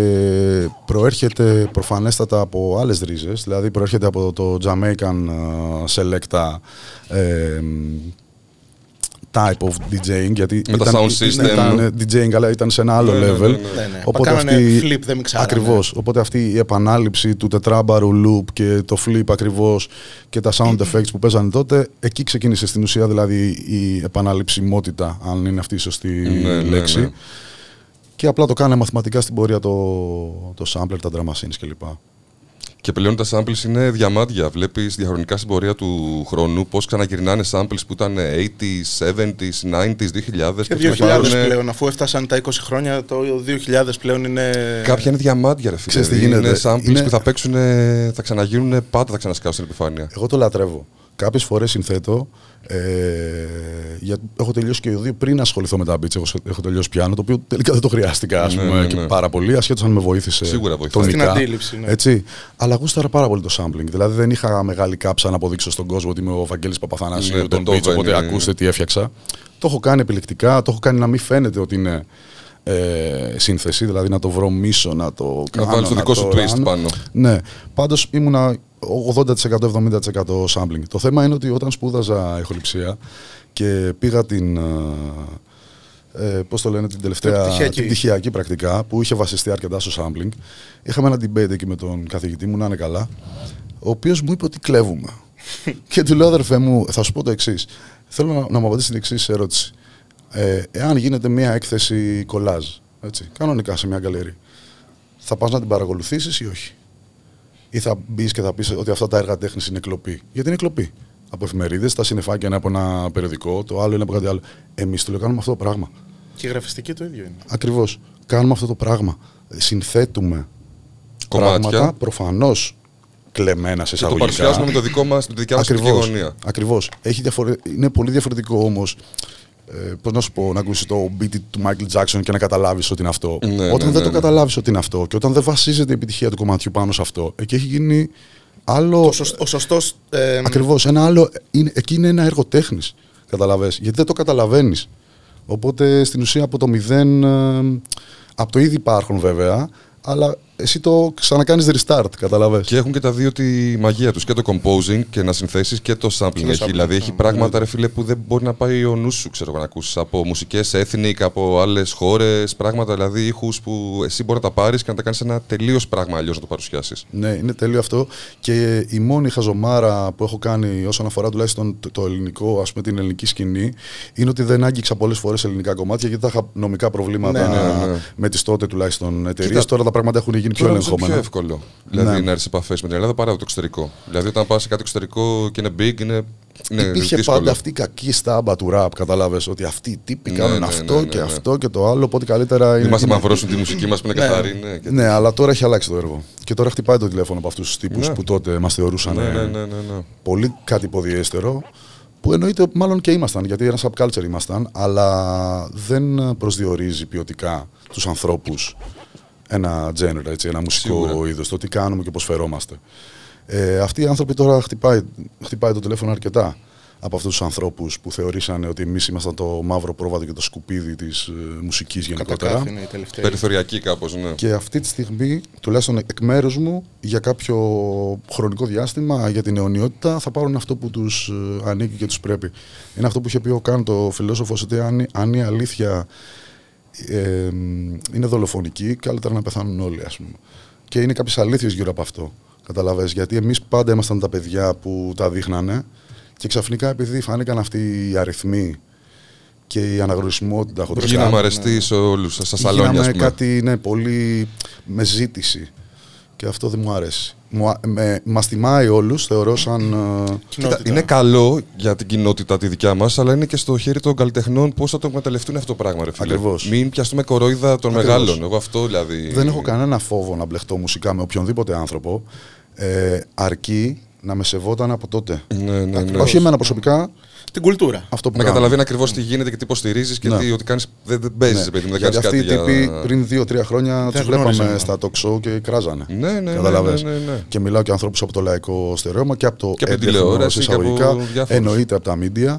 προέρχεται προφανέστατα από άλλες ρίζες. Δηλαδή προέρχεται από το Jamaican uh, Selecta ε, type of DJing, γιατί Με τα ήταν, sound system. ήταν DJing, αλλά ήταν σε ένα άλλο Ναι, ναι, level. ναι, ναι. Ναι, ναι. Οπότε Κάνανε αυτή, flip, δεν μιξάρανε. ακριβώς, οπότε αυτή η επανάληψη του τετράμπαρου loop και το flip ακριβώς και τα sound effects που παίζανε τότε, εκεί ξεκίνησε στην ουσία δηλαδή η επαναληψιμότητα, αν είναι αυτή η σωστή Ναι, ναι, λέξη. ναι. Και απλά το κάνε μαθηματικά στην πορεία το, το sampler, τα drum machines κλπ. Και πλέον τα samples είναι διαμάντια. Βλέπεις διαχρονικά στην πορεία του χρόνου πώς ξαναγυρνάνε samples που ήταν ογδόντα, εβδομήντα, ενενήντα, δύο χιλιάδες. Και δύο χιλιάδες ξαναβγάζουνε. πλέον, αφού έφτασαν τα είκοσι χρόνια, το δύο χιλιάδες πλέον είναι... Κάποια είναι διαμάντια, ρε φίλε. Ξέρεις τι Δηλαδή, γίνεται. Είναι samples Είναι- που θα παίξουν, θα ξαναγίνουν πάντα, θα ξανασκάσουν στην επιφάνεια. Εγώ το λατρεύω. Κάποιες φορές συνθέτω, ε, γιατί έχω τελειώσει και οι δύο πριν ασχοληθώ με τα beats, έχω, έχω τελειώσει πιάνο, το οποίο τελικά δεν το χρειάστηκα, ας Ναι, πούμε, ναι, και ναι. πάρα πολύ, ασχέτως αν με βοήθησε Σίγουρα βοηθάει. τονικά. Στην αντίληψη, ναι. Έτσι. Αλλά γούσταρα πάρα πολύ το sampling. Δηλαδή δεν είχα μεγάλη κάψα να αποδείξω στον κόσμο ότι είμαι ο Βαγγέλης Παπαθανασίου, Ναι, τον το beats, Beethoven, οπότε ναι. ακούστε τι έφτιαξα. Το έχω κάνει επιλεκτικά, το έχω κάνει να μην φαίνεται ότι είναι ε, σύνθεση, δηλαδή να το βρωμίσω, να το Να κάνω, βάλεις το δικό σου το twist run. πάνω. Ναι, πάντως ήμουνα ογδόντα τοις εκατό εβδομήντα τοις εκατό sampling. Το θέμα είναι ότι όταν σπούδαζα ηχοληψία και πήγα την, ε, πώς το λένε, την τελευταία Πτυχιακή. την πτυχιακή πρακτικά, που είχε βασιστεί αρκετά στο sampling, είχαμε ένα debate εκεί με τον καθηγητή μου, να είναι καλά, ο οποίος μου είπε ότι κλέβουμε. Και του λέω, αδερφέ μου, θα σου πω το εξής. Θέλω να, να μου απαντήσει την εξής ερώτηση. Ε, εάν γίνεται μια έκθεση κολάζ, έτσι, κανονικά σε μια γκαλερί, θα πας να την παρακολουθήσεις ή όχι? Ή θα μπει και θα πει ότι αυτά τα έργα τέχνης είναι κλοπή? Γιατί είναι κλοπή. Από εφημερίδες, τα συννεφάκια είναι από ένα περιοδικό, το άλλο είναι από κάτι άλλο. Εμείς το λέω, κάνουμε αυτό το πράγμα. Και η γραφιστική το ίδιο είναι. Ακριβώς. Κάνουμε αυτό το πράγμα. Συνθέτουμε Κομμάτια. πράγματα προφανώς κλεμμένα σε Και το εισαγωγικά. παρουσιάζουμε με το δικό μας, με τη δικιά μας οπτική γωνία. Ακριβώς. Έχει διαφορε... Είναι πολύ διαφορετικό όμως. Ε, πώς να σου πω, να ακούσεις το beat του Michael Jackson και να καταλάβεις ότι είναι αυτό. Ναι, όταν ναι, δεν ναι, το ναι. καταλάβεις ότι είναι αυτό και όταν δεν βασίζεται η επιτυχία του κομματιού πάνω σε αυτό, εκεί έχει γίνει άλλο. Το σωσ- ο σωστός... ε, Ακριβώς. Ένα άλλο. Είναι, εκεί είναι ένα έργο τέχνης. Καταλαβες. Γιατί δεν το καταλαβαίνεις. Οπότε στην ουσία από το μηδέν. Ε, από το ήδη υπάρχουν βέβαια, αλλά εσύ το ξανακάνεις restart. Καταλαβες. Και έχουν και τα δύο τη μαγεία τους. Και το composing και να συνθέσεις και το sampling. Έχει, sampling, δηλαδή ναι. έχει πράγματα, ρε φίλε, που δεν μπορεί να πάει ο νους σου, ξέρω, να ακούσεις από μουσικές ethnic, από άλλες χώρες, πράγματα, δηλαδή ήχους που εσύ μπορεί να τα πάρεις και να τα κάνεις ένα τελείως πράγμα αλλιώς να το παρουσιάσεις. Ναι, είναι τέλειο αυτό. Και η μόνη χαζομάρα που έχω κάνει όσον αφορά τουλάχιστον το, το ελληνικό, ας πούμε, την ελληνική σκηνή, είναι ότι δεν άγγιξα πολλές φορές ελληνικά κομμάτια γιατί θα είχα νομικά προβλήματα Ναι, ναι, ναι. με τις τότε τουλάχιστον εταιρείες. Κοίτα, Τώρα τα πράγματα έχουν γίνει πιο Τώρα είναι ελεγχόμενα. πιο εύκολο δηλαδή, Ναι. να έρθει σε επαφές με την Ελλάδα παρά το εξωτερικό. Δηλαδή, όταν πας σε κάτι εξωτερικό και είναι big, είναι Ναι, υπήρχε δύσκολο. πάντα αυτή η κακή στάμπα του ραπ. Καταλάβες ότι αυτοί οι τύποι Ναι, κάνουν ναι, αυτό ναι, ναι, και ναι. αυτό και το άλλο. Οπότε καλύτερα είναι. Μην μας είναι- αμαυρώσουν τη μουσική μας που είναι καθαρή. Ναι, και- Ναι, αλλά τώρα έχει αλλάξει το έργο. Και τώρα χτυπάει το τηλέφωνο από αυτούς τους τύπους Ναι. που τότε μας θεωρούσαν ναι, ε, ναι, ναι, ναι, ναι. πολύ κάτι υποδιέστερο. Που εννοείται μάλλον και ήμασταν, γιατί ένα subculture ήμασταν, αλλά δεν προσδιορίζει ποιοτικά τους ανθρώπους ένα genre, έτσι, ένα μουσικό Σίγουρα. είδος, το τι κάνουμε και πώς φερόμαστε. Ε, αυτοί οι άνθρωποι τώρα χτυπάει, χτυπάει το τηλέφωνο αρκετά από αυτούς τους ανθρώπους που θεωρήσαν ότι εμείς ήμασταν το μαύρο πρόβατο και το σκουπίδι της ε, μουσικής γενικότερα. Κατακάθι είναι η τελευταία. Περιθωριακή κάπως, ναι. Και αυτή τη στιγμή, τουλάχιστον εκ μέρους μου, για κάποιο χρονικό διάστημα, για την αιωνιότητα, θα πάρουν αυτό που τους ε, ανήκει και τους πρέπει. Είναι αυτό που είχε πει ο Καν, το φιλόσοφος, ότι αν, αν η αλήθεια ε, είναι δολοφονική, καλύτερα να πεθάνουν όλοι, ας πούμε. Και είναι κάποιες αλήθειες γύρω από αυτό. Καταλαβες, γιατί εμείς πάντα ήμασταν τα παιδιά που τα δείχνανε και ξαφνικά, επειδή φάνηκαν αυτοί οι αριθμοί και η αναγνωρισιμότητα χοντρικά, Γίναμε αρεστοί σε όλους, στα σαλόνια, ας γίναμε πούμε. κάτι, ναι, πολύ με ζήτηση. Και αυτό δεν μου αρέσει. Μου, α- με, μας τιμάει όλους, θεωρώ σαν... ε, Κοίτα, Κοινότητα. είναι καλό για την κοινότητα τη δικιά μας, αλλά είναι και στο χέρι των καλλιτεχνών πώς θα το εκμεταλλευτούν αυτό το πράγμα, ρε φίλε. Ακριβώς. Μην πιαστούμε κορόιδα των Ακριβώς. μεγάλων. Εγώ αυτό δηλαδή. Δεν έχω κανένα φόβο να μπλεχτώ μουσικά με οποιονδήποτε άνθρωπο, ε, αρκεί να με σεβόταν από τότε. Ναι, ναι, ναι. Όχι εμένα προσωπικά, Την κουλτούρα. αυτό που Να κάνω. καταλαβαίνει ακριβώς τι γίνεται και τι υποστηρίζεις και Ναι. τι, ότι κάνεις, δεν, δεν παίζεις, Ναι. παιδί μου, δεν Γιατί κάνεις αυτοί κάτι οι τύποι για... πριν δύο-τρία χρόνια τους βλέπαμε γνώριζαν. στα talk show και κράζανε. Ναι, ναι, ναι, Καταλαβες. ναι, ναι, ναι. Και μιλάω και ανθρώπους από το λαϊκό στερεώμα και από το Και από την έντεχνο, τηλεόραση και από εισαγωγικά, διάφορους. εννοείται από τα media.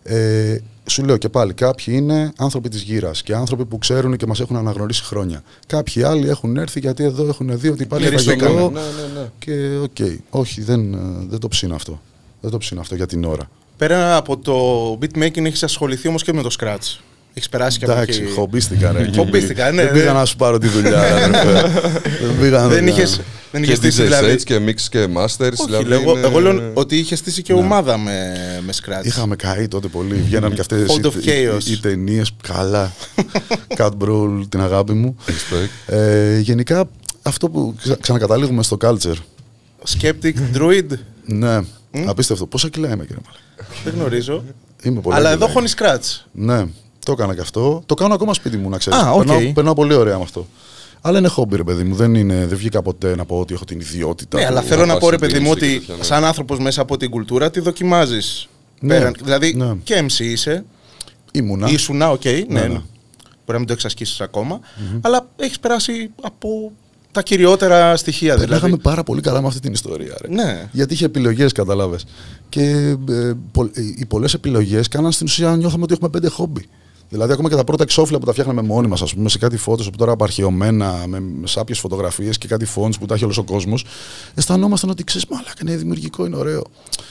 Ε, σου λέω και πάλι, κάποιοι είναι άνθρωποι της γύρας και άνθρωποι που ξέρουν και μας έχουν αναγνωρίσει χρόνια. Κάποιοι άλλοι έχουν έρθει γιατί εδώ έχουν δει ότι υπάρχει Μυριστήκαμε. φαγητό. Ναι, ναι, ναι. Και οκ, όχι, δεν, δεν το ψήνω αυτό. Δεν το ψήνω αυτό για την ώρα. Πέρα από το beatmaking έχεις ασχοληθεί όμως και με το scratch. Έχεις περάσει και από Εντάξει, εκεί. χομπίστηκα ρε. Χομπίστηκα, ναι, Δεν ναι. πήγα να σου πάρω τη δουλειά. ρε, αδερφέ. Δεν πήγα να Δεν δουλειά. είχες, δεν Και είχες στήσει ντι τζέι δηλαδή. sets και mix και masters. Όχι, δηλαδή λέω, είναι- εγώ λέω ότι είχε στήσει και ομάδα με, με scratch. Είχαμε καεί τότε πολύ. Βγαίναν και αυτές Hold of οι, οι, chaos. οι ταινίες. Καλά. Cat Brawl, την αγάπη μου. Respect. Ε, γενικά, αυτό που ξα- ξανακαταλήγουμε στο culture. Skeptic, Druid. Ναι, απίστευτο. Πόσα κιλά είμαι, κύριε Μαλέ. Δεν γνωρίζω. Είμαι πολύ. Αλλά εδώ χώνει scratch. Ναι, το έκανα και αυτό. Το κάνω ακόμα σπίτι μου, να ξέρεις. Α, οκ. περνάω, περνάω πολύ ωραία με αυτό. Αλλά είναι χόμπι, ρε παιδί μου. Δεν, είναι, δεν βγήκα ποτέ να πω ότι έχω την ιδιότητα. Ναι, που- αλλά θα θέλω να πας πω ρε στην παιδί μου πίεση και ότι τέτοια, ναι. σαν άνθρωπος μέσα από την κουλτούρα τη δοκιμάζεις. Ναι, Πέραν, δηλαδή ναι. και εμ σι είσαι. Ήμουνα. Ήσουνα, οκ, ναι, ναι. ναι. Μπορεί να μην το εξασκήσεις ακόμα. Αλλά έχεις περάσει από τα κυριότερα στοιχεία. Περνάγαμε Δηλαδή. πάρα πολύ καλά με αυτή την ιστορία. Ρε. Ναι. Γιατί είχε επιλογές, καταλάβες. Και ε, πο- οι πολλές επιλογές κάναν στην ουσία νιώθαμε ότι έχουμε πέντε χόμπι. Δηλαδή, ακόμα και τα πρώτα εξώφυλλα που τα φτιάχναμε μόνοι μας, ας πούμε, σε κάτι φώτος που τώρα απαρχαιωμένα, με, με σάπιες φωτογραφίες και κάτι fonts που τα έχει όλος ο κόσμος, αισθανόμασταν ότι ξέρεις, μαλάκα, είναι δημιουργικό, είναι ωραίο.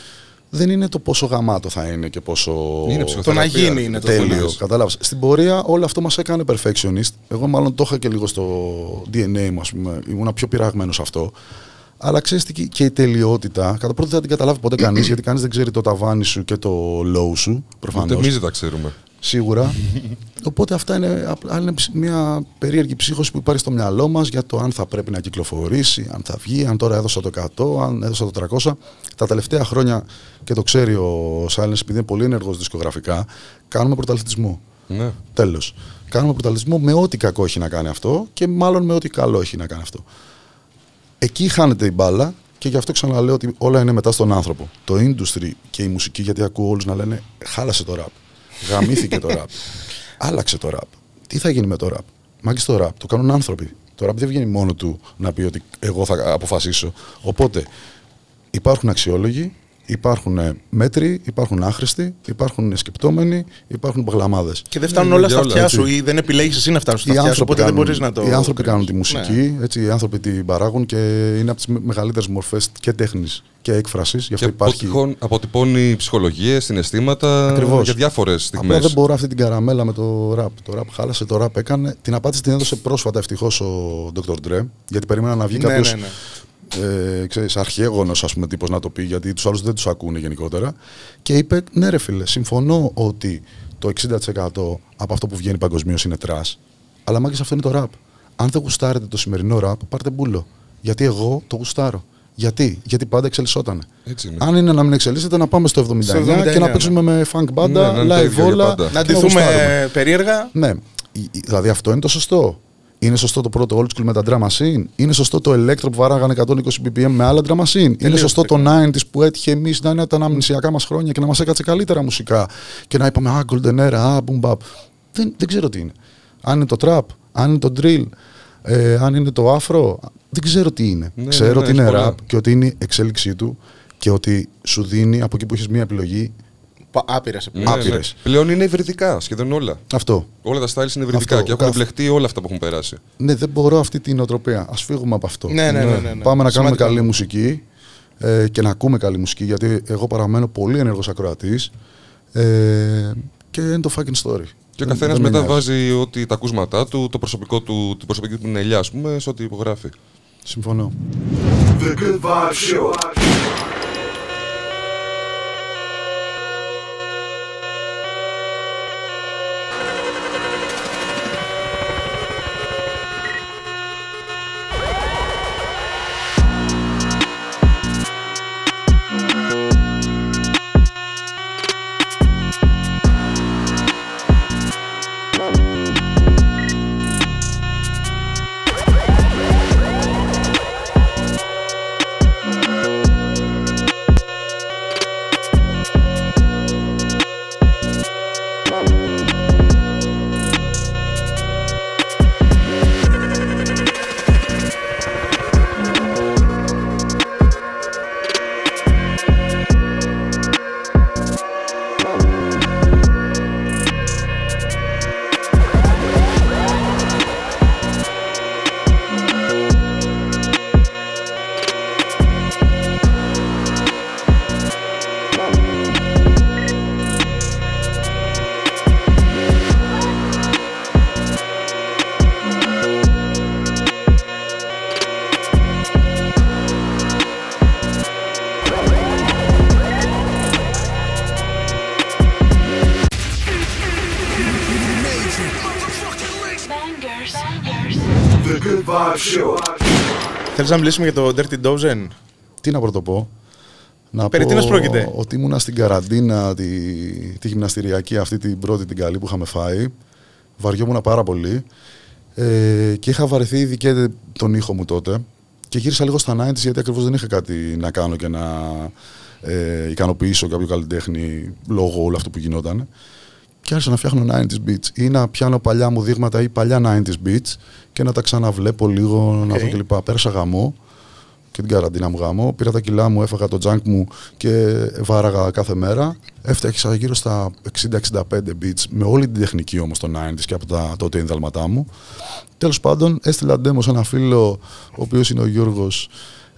Δεν είναι το πόσο γαμάτο θα είναι και πόσο. Είναι Το να ψυχοθεραπεία, γίνει ρε, είναι το Τέλειο, θέμα. κατάλαβες. Στην πορεία όλο αυτό μας έκανε perfectionist. Εγώ μάλλον το είχα και λίγο στο ντι εν έι μου, ας πούμε. Ήμουνα πιο πειραγμένος σε αυτό. Αλλά ξέρεις τι, και η τελειότητα, κατά πρώτα δεν θα την καταλάβει ποτέ κανείς, γιατί κανείς δεν ξέρει το ταβάνι σου και το low σου, Ούτε προφανώς. εμείς δεν τα ξέρουμε. Σίγουρα. Οπότε αυτά είναι, απλά είναι ψ- μια περίεργη ψύχωση που υπάρχει στο μυαλό μας για το αν θα πρέπει να κυκλοφορήσει, αν θα βγει, αν τώρα έδωσα το εκατό, αν έδωσα το τριακόσια. Τα τελευταία χρόνια, και το ξέρει ο Silence, επειδή είναι πολύ ενεργός δισκογραφικά, κάνουμε πρωταθλητισμό. Ναι. Τέλος. Κάνουμε πρωταθλητισμό με ό,τι κακό έχει να κάνει αυτό και μάλλον με ό,τι καλό έχει να κάνει αυτό. Εκεί χάνεται η μπάλα και γι' αυτό ξαναλέω ότι όλα είναι μετά στον άνθρωπο. Το industry και η μουσική, γιατί ακούω όλους να λένε χάλασε το rap. Γαμήθηκε το rap. Άλλαξε το rap. Τι θα γίνει με το rap. Μάγκες το rap. Το κάνουν άνθρωποι. Το rap δεν βγαίνει μόνο του να πει ότι εγώ θα αποφασίσω. Οπότε υπάρχουν αξιόλογοι, υπάρχουν μέτροι, υπάρχουν άχρηστοι, υπάρχουν σκεπτόμενοι, υπάρχουν παγλαμάδες. Και δεν φτάνουν Ναι, όλα για στα όλα, αυτιά σου έτσι. ή δεν επιλέγεις εσύ να φτάνουν στα Οι αυτιά σου, άνθρωποι, οπότε δεν κάνουν, μπορείς να το. οι άνθρωποι κάνουν τη κρίνεις. μουσική, Ναι. έτσι, οι άνθρωποι την παράγουν και είναι από τις μεγαλύτερες μορφές και τέχνης και έκφρασης. Γι' αυτό Και υπάρχει. αποτυχών- αποτυπώνει ψυχολογίες, συναισθήματα Ακριβώς. για διάφορες Απλά στιγμές. δεν μπορώ αυτή την καραμέλα με το ραπ. Το ραπ χάλασε, το ραπ έκανε. Την απάντηση την έδωσε πρόσφατα ευτυχώς ο ντόκτορ Dre, γιατί περίμενα να βγει Ναι, κάποιος ναι, ναι. ε, ξέρεις, αρχαίγονος, ας πούμε, τύπος να το πει, γιατί τους άλλους δεν τους ακούνε γενικότερα. Και είπε, ναι ρε φίλε, συμφωνώ ότι το εξήντα τοις εκατό από αυτό που βγαίνει παγκοσμίως είναι τρας, αλλά μάγκες αυτό είναι το ραπ. Αν δεν γουστάρετε το σημερινό ραπ, πάρτε μπούλο. Γιατί εγώ το γουστάρω. Γιατί, Γιατί πάντα εξελισσόταν. Έτσι είναι. Αν είναι να μην εξελίσσεται, να πάμε στο εβδομήντα εννιά, στο εβδομήντα εννιά και να παίξουμε με funk μπάντα, ναι, ναι, live όλα. Να ντυθούμε περίεργα. Ναι, δηλαδή αυτό είναι το σωστό. Είναι σωστό το πρώτο old school με τα drum machine. Είναι σωστό το electro που βάραγαν εκατόν είκοσι μπι πι εμ με άλλα drum machine. Είναι σωστό το ενενήντα που έτυχε εμείς να είναι τα αναμνησιακά μας χρόνια και να μας έκατσε καλύτερα μουσικά. Και να είπαμε Α, golden era, Α, boom bap. Δεν, δεν ξέρω τι είναι. Αν είναι το trap, αν είναι το drill, ε, αν είναι το afro. Δεν ξέρω τι είναι. Ναι, ξέρω ναι, ότι ναι, είναι πολλά. rap και ότι είναι η εξέλιξή του και ότι σου δίνει από εκεί που έχεις μία επιλογή. Άπειρες Ναι, επιλογές. ναι. Άπειρες. Πλέον είναι υβριδικά, σχεδόν όλα. Αυτό. Όλα τα styles είναι υβριδικά Αυτό. και έχουν Καθ- μπλεχτεί όλα αυτά που έχουν περάσει. Ναι, δεν μπορώ αυτή την νοοτροπία. Ας φύγουμε από αυτό. Ναι, ναι, ναι, ναι, ναι. Πάμε να κάνουμε Σημαντικό. καλή μουσική ε, και να ακούμε καλή μουσική, γιατί εγώ παραμένω πολύ ενεργός ακροατής ε, και είναι το fucking story. Και ο Δεν- καθένα δεν με μετά νοιάζει. βάζει ότι τα ακούσματά του, το προσωπικό του, την προσωπική του ελιά, ας πούμε, σε ό,τι υπογράφει. Συμφωνώ. The Good Vibe Show. The Good Vibe Show. Θέλεις να μιλήσουμε για το Dirty Dozen? Τι να πρωτοπώ. Να Περί πω τίνος πρόκειται? ότι ήμουνα στην καραντίνα τη, τη γυμναστηριακή αυτή την πρώτη την καλή που είχαμε φάει. Βαριόμουν πάρα πολύ ε, και είχα βαρεθεί ήδη και τον ήχο μου τότε και γύρισα λίγο στα ενενήντα γιατί ακριβώς δεν είχα κάτι να κάνω και να ε, ικανοποιήσω κάποιο καλλιτέχνη λόγω όλου αυτού που γινόταν. Και άρχισα να φτιάχνω ενενήντα beats ή να πιάνω παλιά μου δείγματα ή παλιά ενενήντα beats και να τα ξαναβλέπω λίγο, okay. να δω κλπ. Πέρασα γαμό και την καραντίνα μου γαμό. Πήρα τα κιλά μου, έφαγα το junk μου και βάραγα κάθε μέρα. Έφτιαξα γύρω στα εξήντα εξήντα πέντε beats με όλη την τεχνική όμως των ενενήντα και από τα τότε ενδαλματά μου. Τέλος πάντων, έστειλα demo σε ένα φίλο, ο οποίος είναι ο Γιώργος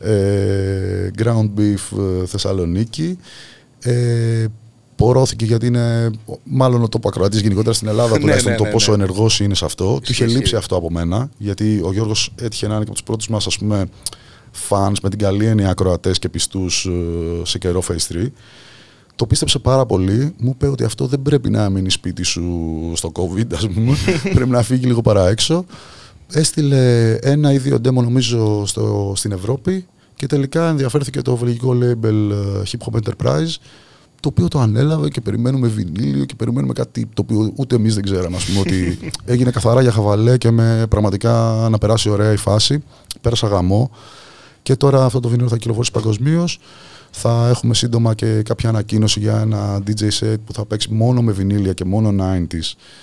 ε, Ground Beef Θεσσαλονίκη. Ε, Πορώθηκε γιατί είναι μάλλον ο τόπο ακροατής γενικότερα στην Ελλάδα, τουλάχιστον ναι, ναι, το πόσο ναι. ενεργός είναι σε αυτό. Του είχε Ισχύει. λείψει αυτό από μένα, γιατί ο Γιώργος έτυχε να είναι και από τους πρώτους μας, ας πούμε, fans με την καλή έννοια ακροατές και πιστούς σε καιρό Phase τρία. Το πίστεψε πάρα πολύ. Μου είπε ότι αυτό δεν πρέπει να μείνει σπίτι σου στο COVID, ας πούμε. Πρέπει να φύγει λίγο παρά έξω. Έστειλε ένα ή δύο demo, νομίζω, στο, στην Ευρώπη και τελικά ενδιαφέρθηκε το βελγικό label Hip Hop Enterprise, το οποίο το ανέλαβε και περιμένουμε βινίλιο και περιμένουμε κάτι το οποίο ούτε εμείς δεν ξέραμε, ας πούμε, ότι έγινε καθαρά για χαβαλέ και με πραγματικά να περάσει ωραία η φάση. Πέρασα γαμό και τώρα αυτό το βινίλιο θα κυκλοφορήσει παγκοσμίως. Θα έχουμε σύντομα και κάποια ανακοίνωση για ένα ντι τζέι set που θα παίξει μόνο με βινίλια και μόνο ενενήντα.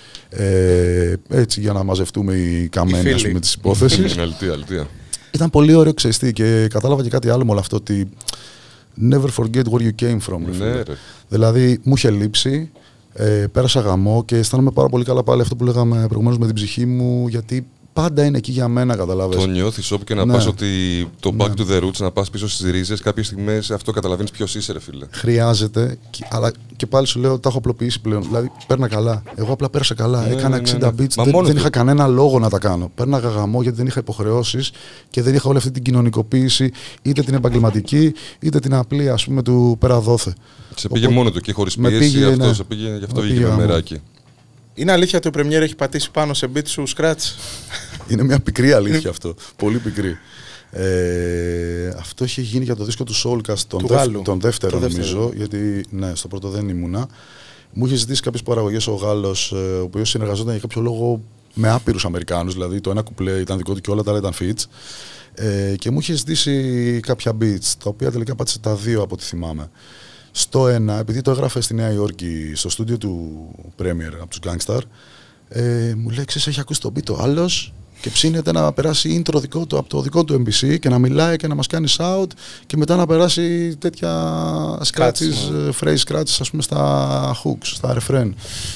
Ε, έτσι για να μαζευτούμε οι καμένοι, ας πούμε, της υπόθεσης. Αλητία, αλητία. Ήταν πολύ ωραίο ξεστή και κατάλαβα και κάτι άλλο με όλο αυτό, ότι never forget where you came from. Ρε, Ναι, ρε. Δηλαδή μου είχε λείψει, ε, πέρασα γαμό και αισθάνομαι πάρα πολύ καλά πάλι αυτό που λέγαμε προηγουμένως με την ψυχή μου, γιατί πάντα είναι εκεί για μένα, καταλάβες. Το νιώθεις όπου και να Ναι. πας, ότι το back Ναι. to the roots, να πας πίσω στις ρίζες, κάποιες στιγμές αυτό καταλαβαίνεις ποιος είσαι, ρε φίλε. Χρειάζεται, και- αλλά και πάλι σου λέω τα έχω απλοποιήσει πλέον. Δηλαδή παίρνα καλά. Εγώ απλά πέρασα καλά. Ναι, Έκανα ναι, ναι, εξήντα ναι. beats. Μα Δεν, μόνος δεν του. είχα κανένα λόγο να τα κάνω. Πέρναγα γαμό γιατί δεν είχα υποχρεώσεις και δεν είχα όλη αυτή την κοινωνικοποίηση, είτε την επαγγελματική, είτε την απλή, ας πούμε, του πέρα δόθε. Σε πήγε Οπότε, μόνο του και χωρίς με πίεση, πήγε, αυτό ναι. σε πήγε, γι' αυτό Με βγήκε πήγε με γαμό. μεράκι. Είναι αλήθεια ότι ο Πρεμιέρ έχει πατήσει πάνω σε beat σου scratch? Είναι μια πικρή αλήθεια αυτό. Πολύ πικρή. Ε, αυτό είχε γίνει για το δίσκο του Soulcast, τον, του δεύ, Γάλλου. τον δεύτερο το νομίζω, δεύτερο. γιατί ναι, στο πρώτο δεν ήμουνα. Μου είχε ζητήσει κάποιες παραγωγές ο Γάλλος, ο οποίος συνεργαζόταν για κάποιο λόγο με άπειρους Αμερικάνους, δηλαδή το ένα κουπλέ ήταν δικό του και όλα τα άλλα ήταν feats. Ε, και μου είχε ζητήσει κάποια beats, τα οποία τελικά πάτησε τα δύο από ό,τι θυμάμαι. Στο ένα, επειδή το έγραφε στη Νέα Υόρκη, στο στούντιο του Premier από τους Gangstar, ε, μου λέει: ξέρεις, έχει ακούσει τον beat ο άλλος και ψήνεται να περάσει intro δικό του, από το δικό του εμ πι σι και να μιλάει και να μας κάνει shout και μετά να περάσει τέτοια scratches, ναι. phrase scratches, ας πούμε, στα hooks, στα refrain.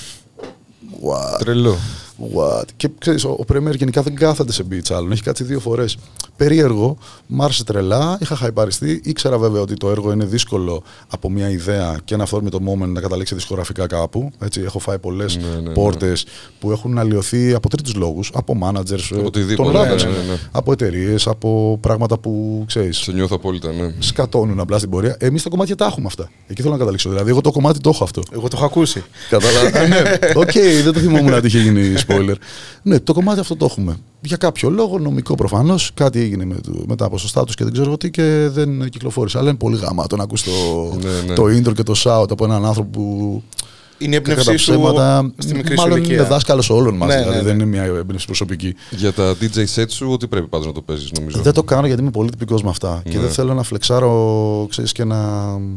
What? Τρελό. What? Και ξέρεις, ο, ο Premier γενικά δεν κάθεται σε beats άλλων, έχει κάτσει δύο φορές. Περίεργο, μ' άρεσε τρελά, είχα χαϊπαριστεί. Ήξερα βέβαια ότι το έργο είναι δύσκολο από μια ιδέα και ένα αυθόρμητο moment να καταλήξει δισκογραφικά κάπου. Έτσι, έχω φάει πολλές ναι, ναι, πόρτες ναι. που έχουν αλλοιωθεί από τρίτους λόγους, από managers, Από των ναι, rappers, ναι, ναι, ναι. από εταιρείες, από πράγματα που ξέρεις. Σε νιώθω απόλυτα, ναι. Σκατώνουν απλά στην πορεία. Εμείς τα κομμάτια τα έχουμε αυτά. Εκεί θέλω να καταλήξω. Δηλαδή, εγώ το κομμάτι το έχω αυτό. Εγώ το έχω ακούσει. Κατάλαβα. Ναι, οκ, okay, δεν το θυμόμουν ότι είχε γίνει spoiler. Ναι, το κομμάτι αυτό το έχουμε. Για κάποιο λόγο, νομικό προφανώς, κάτι έγινε με, το, με τα ποσοστά τους και δεν ξέρω τι και δεν κυκλοφόρησε. Αλλά είναι πολύ γαμάτο να ακούς το, ναι, ναι. το intro και το shout από έναν άνθρωπο που. Είναι η έμπνευσή κατά σου ψέματα, στη μικρή σου μάλλον ηλικία. είναι δάσκαλος όλων μας, Ναι, δηλαδή ναι, ναι. δεν είναι μια έμπνευση προσωπική. Για τα ντι τζέι set σου, τι πρέπει πάντως να το παίζεις, νομίζω. Δεν το κάνω γιατί είμαι πολύ τυπικός με αυτά. Ναι. Και δεν θέλω να φλεξάρω, ξέρεις, και να.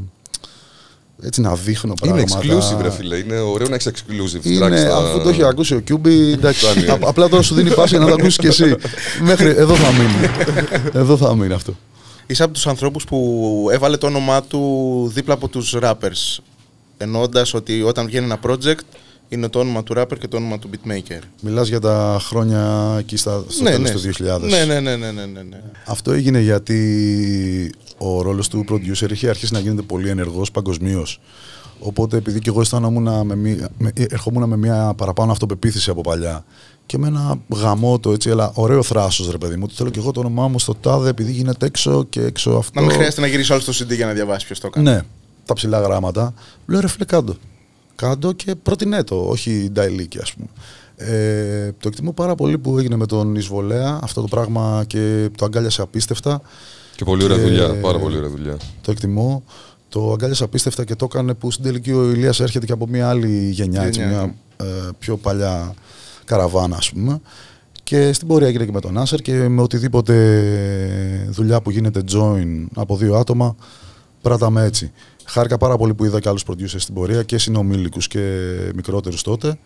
Έτσι να δείχνω Είναι πράγματα. exclusive, ρε φίλε. Είναι ωραίο να έχεις exclusive. Είναι, tracks στα- αφού το έχει ακούσει ο Κιούμπι, εντάξει. Φτάνει, ε. Α- απλά τώρα σου δίνει πάση για να το ακούσεις κι εσύ. Μέχρι εδώ θα μείνει. Εδώ θα μείνει αυτό. Είσαι από τους ανθρώπους που έβαλε το όνομά του δίπλα από τους rappers. Εννοώντας ότι όταν βγαίνει ένα project είναι το όνομα του rapper και το όνομα του beatmaker. Μιλάς για τα χρόνια εκεί στα, στο Ναι, τέλος ναι. του δύο χιλιάδες. Ναι, ναι, ναι, ναι, ναι, ναι, ναι. Αυτό έγινε γιατί ο ρόλος του producer είχε αρχίσει να γίνεται πολύ ενεργός παγκοσμίως. Οπότε επειδή και εγώ αισθάνομαι με μία, με, ερχόμουν με μια παραπάνω αυτοπεποίθηση από παλιά και με ένα γαμότο έτσι, αλλά ωραίο θράσος ρε παιδί μου, ότι θέλω και εγώ το όνομά μου στο τάδε επειδή γίνεται έξω και έξω αυτό. Να μην χρειάζεται να γυρίσει όλο στο σι ντι για να διαβάσει ποιος το έκανε. Ναι, τα ψηλά γράμματα. Λέω ρε φίλε κάντο. Κάντο και προτείνε το, όχι νταϊλίκι ας πούμε. Ε, το εκτιμώ πάρα πολύ που έγινε με τον Εισβολέα αυτό το πράγμα και το αγκάλιασε απίστευτα. Και πολύ ωραία Και- δουλειά. Πάρα πολύ ωραία δουλειά. Το εκτιμώ. Το αγκάλιασε απίστευτα και το έκανε που στην τελική ο Ηλίας έρχεται και από μια άλλη γενιά, έτσι, Γενιά. μια ε, πιο παλιά καραβάνα ας πούμε. Και στην πορεία έγινε και με τον Άσερ και με οτιδήποτε δουλειά που γίνεται join από δύο άτομα, πράταμε έτσι. Χάρηκα πάρα πολύ που είδα και άλλους producers στην πορεία και συνομήλικους και μικρότερους τότε.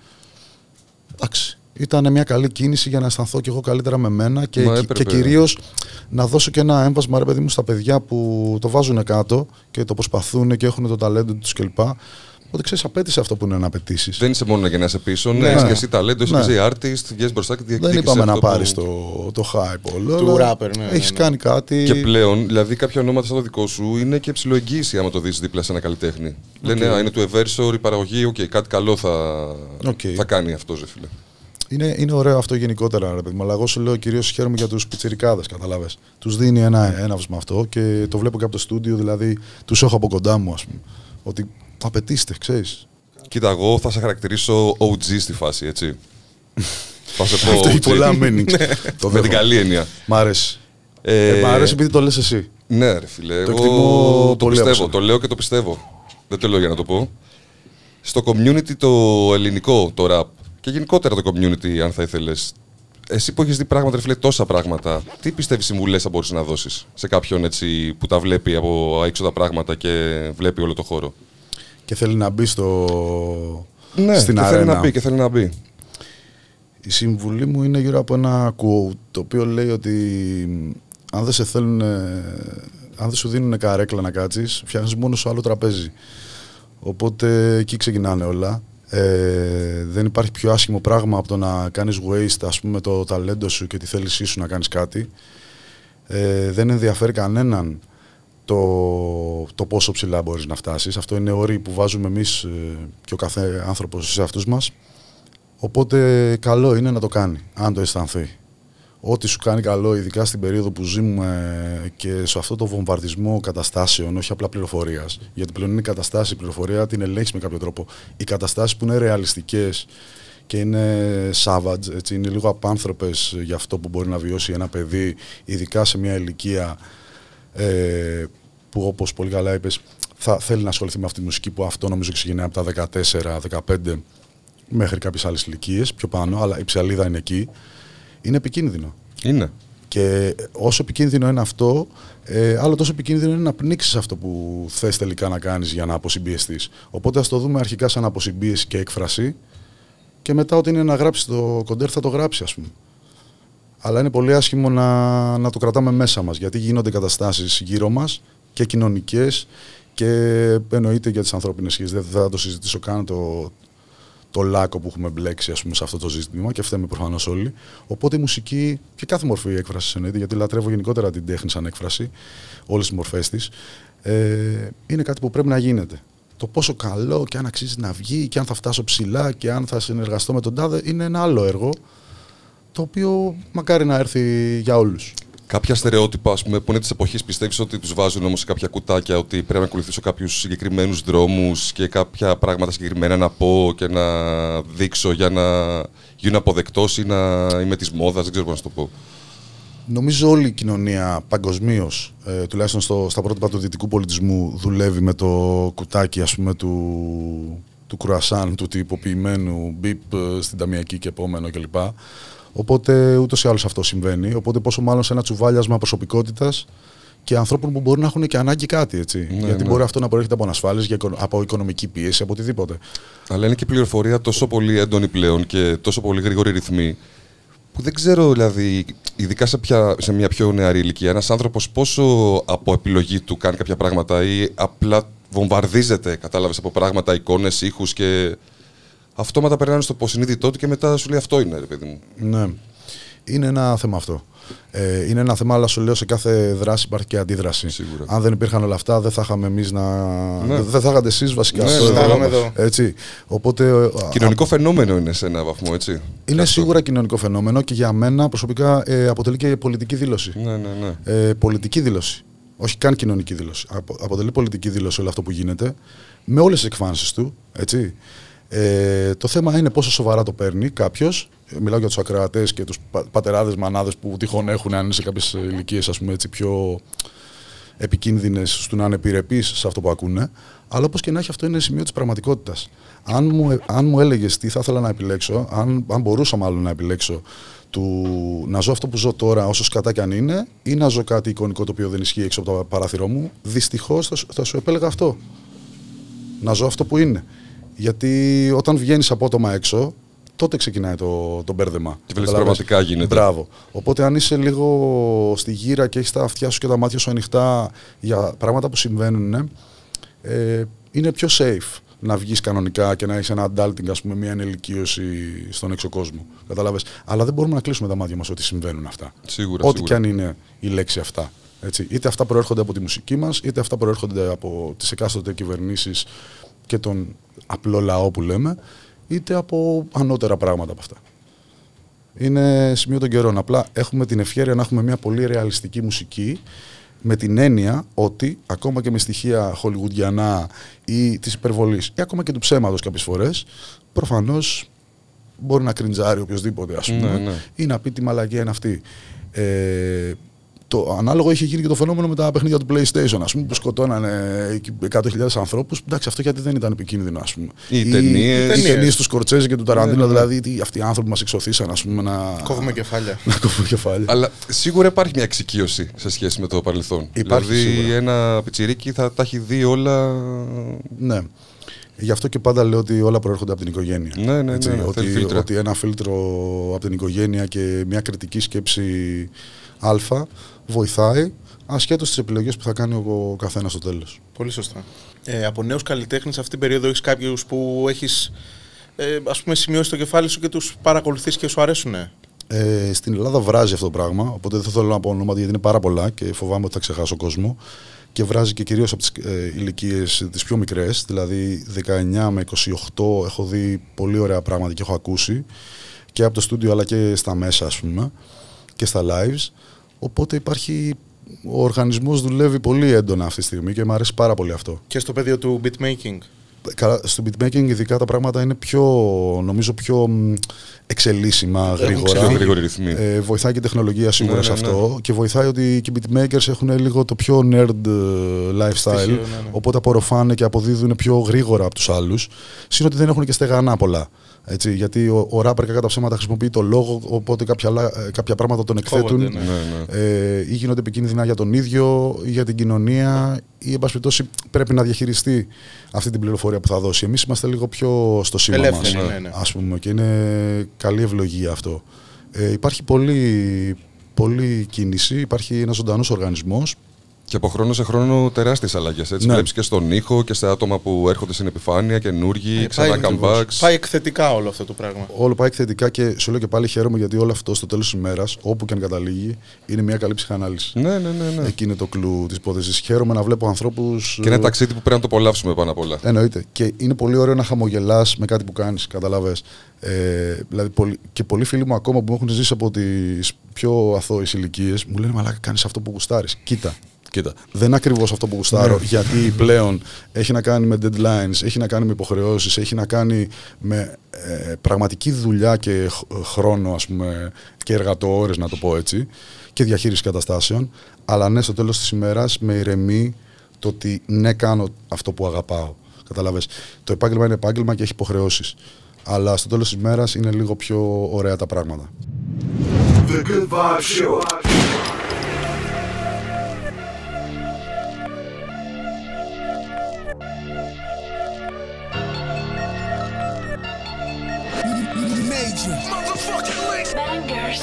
Εντάξει. Ήταν μια καλή κίνηση για να αισθανθώ και εγώ καλύτερα με μένα και, Μα και, έπρεπε. και κυρίως να δώσω και ένα έμβασμα ρε παιδί μου στα παιδιά που το βάζουν κάτω και το προσπαθούν και έχουν το ταλέντο τους κλπ. Οπότε ξέρεις, απέτησε αυτό που είναι να απαιτήσει. Δεν είσαι μόνο για να είσαι πίσω, ναι, Ναι. έχεις και εσύ ταλέντο, είσαι Ναι. και εσύ artist, βγες μπροστά και Δεν διεκδίκησες είπαμε να αυτό που- πάρεις το, το hype όλο. Του αλλά rapper, ναι, ναι, Έχεις ναι. κάνει κάτι. Και πλέον, δηλαδή, κάποια ονόματα σαν το δικό σου είναι και ψιλοεγγύηση άμα το δεις δίπλα σε ένα καλλιτέχνη. Λένε, α, είναι του Eversor, η παραγωγή, οκ, κάτι καλό θα, Οκ. θα κάνει αυτό, ρε φίλε. Είναι, είναι ωραίο αυτό γενικότερα, ρε παιδί μου. Αλλά εγώ σου λέω κυρίως χαίρομαι για τους πιτσιρικάδες, καταλάβες. Τους δίνει ένα έναυσμα αυτό και το βλέπω και από το στούντιο, δηλαδή τους έχω από κοντά μου, ας πούμε. Ότι απαιτήστε, ξέρεις. Κοίτα, εγώ θα σε χαρακτηρίσω ο τζι στη φάση, έτσι. Θα σε πω Αυτό έχει ο τζι. πολλά meanings. Το Με την δέχομαι. καλή έννοια. Μ' αρέσει. Ε, Ε, μ' αρέσει επειδή το λες εσύ. Ναι, ρε φίλε. Το Εγώ εκτιμώ το πολύ πιστεύω. από Το λέω και το πιστεύω. Δεν το λέω για να το πω. Στο community το ελληνικό, το rap και γενικότερα το community, αν θα ήθελες. Εσύ που έχεις δει πράγματα, ρε φίλε, τόσα πράγματα, τι πιστεύεις συμβουλές θα μπορείς να δώσεις σε κάποιον έτσι, που τα βλέπει από έξω τα πράγματα και βλέπει όλο το χώρο. Και θέλει να μπει στο... Ναι, στην και αρένα. θέλει να μπει και θέλει να μπει. Η συμβουλή μου είναι γύρω από ένα quote το οποίο λέει ότι αν δεν σε θέλουν, αν δεν σου δίνουν καρέκλα να κάτσεις, φτιάχνεις μόνο σου άλλο τραπέζι. Οπότε εκεί ξεκινάνε όλα. Ε, δεν υπάρχει πιο άσχημο πράγμα από το να κάνεις waste, ας πούμε, το ταλέντο σου και τη θέλησή σου να κάνεις κάτι. Ε, δεν ενδιαφέρει κανέναν το, το πόσο ψηλά μπορείς να φτάσεις. Αυτό είναι όροι που βάζουμε εμείς ε, και ο κάθε άνθρωπος σε αυτούς μας. Οπότε καλό είναι να το κάνει, αν το αισθανθεί. Ό,τι σου κάνει καλό, ειδικά στην περίοδο που ζούμε και σε αυτό το βομβαρδισμό καταστάσεων, όχι απλά πληροφορίας. Γιατί πλέον είναι καταστάση, η πληροφορία την ελέγχεις με κάποιο τρόπο. Οι καταστάσεις που είναι ρεαλιστικές και είναι savage, έτσι, είναι λίγο απάνθρωπες για αυτό που μπορεί να βιώσει ένα παιδί, ειδικά σε μια ηλικία ε, που, όπως πολύ καλά είπες, θα θέλει να ασχοληθεί με αυτή τη μουσική, που αυτό νομίζω ξεκινάει από τα δεκατέσσερα δεκαπέντε μέχρι κάποιες άλλες ηλικίες πιο πάνω, αλλά η ψαλίδα είναι εκεί. Είναι επικίνδυνο. Είναι. Και όσο επικίνδυνο είναι αυτό, ε, άλλο τόσο επικίνδυνο είναι να πνίξεις αυτό που θες τελικά να κάνεις για να αποσυμπιεστείς. Οπότε ας το δούμε αρχικά σαν αποσυμπίεση και έκφραση, και μετά ό,τι είναι να γράψει το κοντέρ θα το γράψει, ας πούμε. Αλλά είναι πολύ άσχημο να, να το κρατάμε μέσα μας, γιατί γίνονται καταστάσεις γύρω μας και κοινωνικές και εννοείται για τις ανθρώπινες σχέσεις. Δεν θα το συζητήσω καν το, το λάκκο που έχουμε μπλέξει, ας πούμε, σε αυτό το ζήτημα, και φταίμε προφανώς όλοι. Οπότε η μουσική και κάθε μορφή έκφρασης εννοείται, γιατί λατρεύω γενικότερα την τέχνη σαν έκφραση, όλες τις μορφές της, ε, είναι κάτι που πρέπει να γίνεται. Το πόσο καλό και αν αξίζει να βγει και αν θα φτάσω ψηλά και αν θα συνεργαστώ με τον τάδε είναι ένα άλλο έργο, το οποίο μακάρι να έρθει για όλους. Κάποια στερεότυπα, ας πούμε, που είναι της εποχής, πιστεύεις ότι τους βάζουν όμως σε κάποια κουτάκια, ότι πρέπει να ακολουθήσω κάποιους συγκεκριμένους δρόμους και κάποια πράγματα συγκεκριμένα να πω και να δείξω για να γίνω αποδεκτός ή να είμαι της μόδας, δεν ξέρω πώς να το πω. Νομίζω όλη η κοινωνία παγκοσμίως, ε, τουλάχιστον στο, στα πρότυπα του δυτικού πολιτισμού, δουλεύει με το κουτάκι, ας πούμε, του, του κρουασάν, του τυποποιημένου μπιπ στην ταμιακή και επόμενο κλπ. Οπότε ούτως ή άλλως αυτό συμβαίνει. Οπότε πόσο μάλλον σε ένα τσουβάλιασμα προσωπικότητας και ανθρώπων που μπορεί να έχουν και ανάγκη κάτι, έτσι. Ναι, γιατί ναι. μπορεί αυτό να προέρχεται από ανασφάλειες, από οικονομική πίεση, από οτιδήποτε. Αλλά είναι και πληροφορία τόσο πολύ έντονη πλέον και τόσο πολύ γρήγορη ρυθμή, που δεν ξέρω, δηλαδή, ειδικά σε, πια, σε μια πιο νεαρή ηλικία, ένας άνθρωπος πόσο από επιλογή του κάνει κάποια πράγματα ή απλά βομβαρδίζεται, κατάλαβες, από πράγματα, εικόνες, ήχους και αυτόματα περνάνε στο υποσυνείδητό του και μετά σου λέει αυτό είναι, ρε παιδί μου. Ναι. Είναι ένα θέμα αυτό. Ε, είναι ένα θέμα, αλλά σου λέω, σε κάθε δράση υπάρχει και αντίδραση. Σίγουρα. Αν δεν υπήρχαν όλα αυτά, δεν θα είχαμε εμείς να. Ναι. Δεν θα είχατε εσείς βασικά. Ναι, στο ναι, εδώ, ναι. εδώ. Έτσι. Οπότε, Κοινωνικό α, φαινόμενο είναι σε έναν βαθμό, έτσι. είναι σίγουρα κοινωνικό φαινόμενο και για μένα προσωπικά ε, αποτελεί και πολιτική δήλωση. Ναι, ναι, ναι. Ε, πολιτική δήλωση. Όχι καν κοινωνική δήλωση. Απο, αποτελεί πολιτική δήλωση όλο αυτό που γίνεται, με όλες τις εκφάνσεις του. Έτσι. Ε, το θέμα είναι πόσο σοβαρά το παίρνει κάποιος. Μιλάω για τους ακροατές και τους πα, πατεράδες, μανάδες που τυχόν έχουν, αν είναι σε κάποιες ηλικίες, ας πούμε, έτσι, πιο επικίνδυνες, στο να είναι επιρρεπείς σε αυτό που ακούνε. Αλλά όπως και να έχει, αυτό είναι σημείο της πραγματικότητας. Αν μου, αν μου έλεγες τι θα ήθελα να επιλέξω, αν, αν μπορούσα μάλλον να επιλέξω, του, να ζω αυτό που ζω τώρα, όσο σκατά κι αν είναι, ή να ζω κάτι εικονικό το οποίο δεν ισχύει έξω από το παράθυρό μου, δυστυχώς θα, θα σου επέλεγα αυτό. Να ζω αυτό που είναι. Γιατί όταν βγαίνεις απότομα έξω, τότε ξεκινάει το, το μπέρδεμα. Και βλέπεις πραγματικά γίνεται. Μπράβο. Οπότε αν είσαι λίγο στη γύρα και έχεις τα αυτιά σου και τα μάτια σου ανοιχτά για πράγματα που συμβαίνουν, ε, είναι πιο safe να βγεις κανονικά και να έχεις ένα adulting, ας πούμε, μια ενηλικίωση στον έξω κόσμο. Καταλάβες. Αλλά δεν μπορούμε να κλείσουμε τα μάτια μας ότι συμβαίνουν αυτά. Σίγουρα. Ό,τι σίγουρα. κι αν είναι η λέξη αυτά. Έτσι. Είτε αυτά προέρχονται από τη μουσική μας, είτε αυτά προέρχονται από τις εκάστοτε κυβερνήσεις και τον απλό λαό που λέμε, είτε από ανώτερα πράγματα από αυτά. Είναι σημείο των καιρών. Απλά έχουμε την ευχέρεια να έχουμε μια πολύ ρεαλιστική μουσική, με την έννοια ότι ακόμα και με στοιχεία χολιγουντιανά ή της υπερβολής ή ακόμα και του ψέματος κάποιες φορές, προφανώς μπορεί να κριντζάρει οποιοδήποτε, ας πούμε, Ναι, ναι. ή να πει τι μαλακία είναι αυτή. Ε, Το ανάλογο είχε γίνει και το φαινόμενο με τα παιχνίδια του PlayStation, ας πούμε, που σκοτώνανε εκατό χιλιάδες ανθρώπους. Εντάξει, αυτό γιατί δεν ήταν επικίνδυνο, ας πούμε. Οι ταινίες. Οι ταινίες του Σκορτσέζε και του Ταραντίνο, Ναι, ναι, ναι. δηλαδή τι, αυτοί οι άνθρωποι που μας εξωθήσαν, ας πούμε, να. Κόβουμε κεφάλια. Να κόβουμε κεφάλια. Αλλά σίγουρα υπάρχει μια εξοικείωση σε σχέση με το παρελθόν. Υπάρχει δηλαδή, σίγουρα. ένα πιτσιρίκι θα τα έχει δει όλα. Ναι. Γι' αυτό και πάντα λέω ότι όλα προέρχονται από την οικογένεια. Ναι, ναι, Έτσι, ναι, ότι, θέλει φίλτρα. ότι ένα φίλτρο από την οικογένεια και μια κριτική σκέψη α βοηθάει, ασχέτως τις επιλογές που θα κάνει ο καθένας στο τέλος. Πολύ σωστά. Ε, από νέους καλλιτέχνες αυτή την περίοδο έχεις κάποιους που έχεις ε, ας πούμε σημειώσει στο κεφάλι σου και τους παρακολουθείς και σου αρέσουν. Ε, στην Ελλάδα βράζει αυτό το πράγμα, οπότε δεν θα θέλω να πω ονόματα γιατί είναι πάρα πολλά και φοβάμαι ότι θα ξεχάσω κόσμο. Και βράζει και κυρίως από τις ε, ηλικίες τις πιο μικρές, δηλαδή δεκαεννιά με είκοσι οκτώ έχω δει πολύ ωραία πράγματα και έχω ακούσει και από το στούντιο αλλά και στα μέσα, ας πούμε, και στα lives. Οπότε υπάρχει, ο οργανισμός δουλεύει πολύ έντονα αυτή τη στιγμή και μου αρέσει πάρα πολύ αυτό. Και στο πεδίο του beatmaking. καλά, στο beatmaking ειδικά τα πράγματα είναι πιο, νομίζω, πιο εξελίσσημα, γρήγορα. Πιο γρήγορη ρυθμή. Ε, βοηθάει και η τεχνολογία σίγουρα ναι, σε ναι, αυτό ναι. και βοηθάει ότι και οι beatmakers έχουν λίγο το πιο nerd lifestyle, Στοιχείο, ναι, ναι. οπότε απορροφάνε και αποδίδουν πιο γρήγορα από τους άλλους, συν ότι δεν έχουν και στεγανά πολλά. Έτσι, γιατί ο, ο rapper κατά ψέματα χρησιμοποιεί το λόγο, οπότε κάποια, κάποια πράγματα τον εκθέτουν. Φόβονται, ναι. Ναι, ναι. Ε, ή γίνονται επικίνδυνα για τον ίδιο ή για την κοινωνία, ή εν πάση περιπτώσει πρέπει να διαχειριστεί αυτή την πληροφορία που θα δώσει. Εμείς είμαστε λίγο πιο στο σήμα Ελεύθεροι, μας, ναι, ναι. ας πούμε, και είναι καλή ευλογία αυτό. Ε, υπάρχει πολύ, πολύ κίνηση, υπάρχει ένας ζωντανός οργανισμός. Και από χρόνο σε χρόνο τεράστιες αλλαγές. Έτσι, Ναι. βλέπεις και στον ήχο και στα άτομα που έρχονται στην επιφάνεια, καινούργοι, Ε, ξανά πάει- comebacks. Πάει εκθετικά όλο αυτό το πράγμα. Όλο πάει εκθετικά και σου λέω και πάλι χαίρομαι γιατί όλο αυτό στο τέλος της ημέρας, όπου και αν καταλήγει, είναι μια καλή ψυχανάλυση. Ναι, ναι, ναι. ναι. Εκεί είναι το κλου της υπόθεσης. Χαίρομαι να βλέπω ανθρώπους. Και ένα ταξίδι που πρέπει να το απολαύσουμε πάνω απ' όλα. Εννοείται. Και είναι πολύ ωραίο να χαμογελάς με κάτι που κάνεις, καταλαβες. Ε, δηλαδή, πολλοί, και πολλοί φίλοι μου ακόμα που μου έχουν ζήσει από τις πιο αθώες ηλικίες μου λένε «Μαλάκα, κάνεις αυτό που γουστάρεις». Κοίτα. Κοίτα, δεν είναι ακριβώς αυτό που γουστάρω, γιατί πλέον έχει να κάνει με deadlines, έχει να κάνει με υποχρεώσεις, έχει να κάνει με ε, πραγματική δουλειά και χ- χρόνο, ας πούμε, και εργατοώρες, να το πω έτσι, και διαχείριση καταστάσεων. Αλλά ναι, στο τέλος της ημέρας με ηρεμεί το ότι ναι, κάνω αυτό που αγαπάω. Καταλαβες. Το επάγγελμα είναι επάγγελμα και έχει υποχρεώσεις. Αλλά στο τέλος της ημέρας είναι λίγο πιο ωραία τα πράγματα. The Good Vibe Show. Major. Bangers.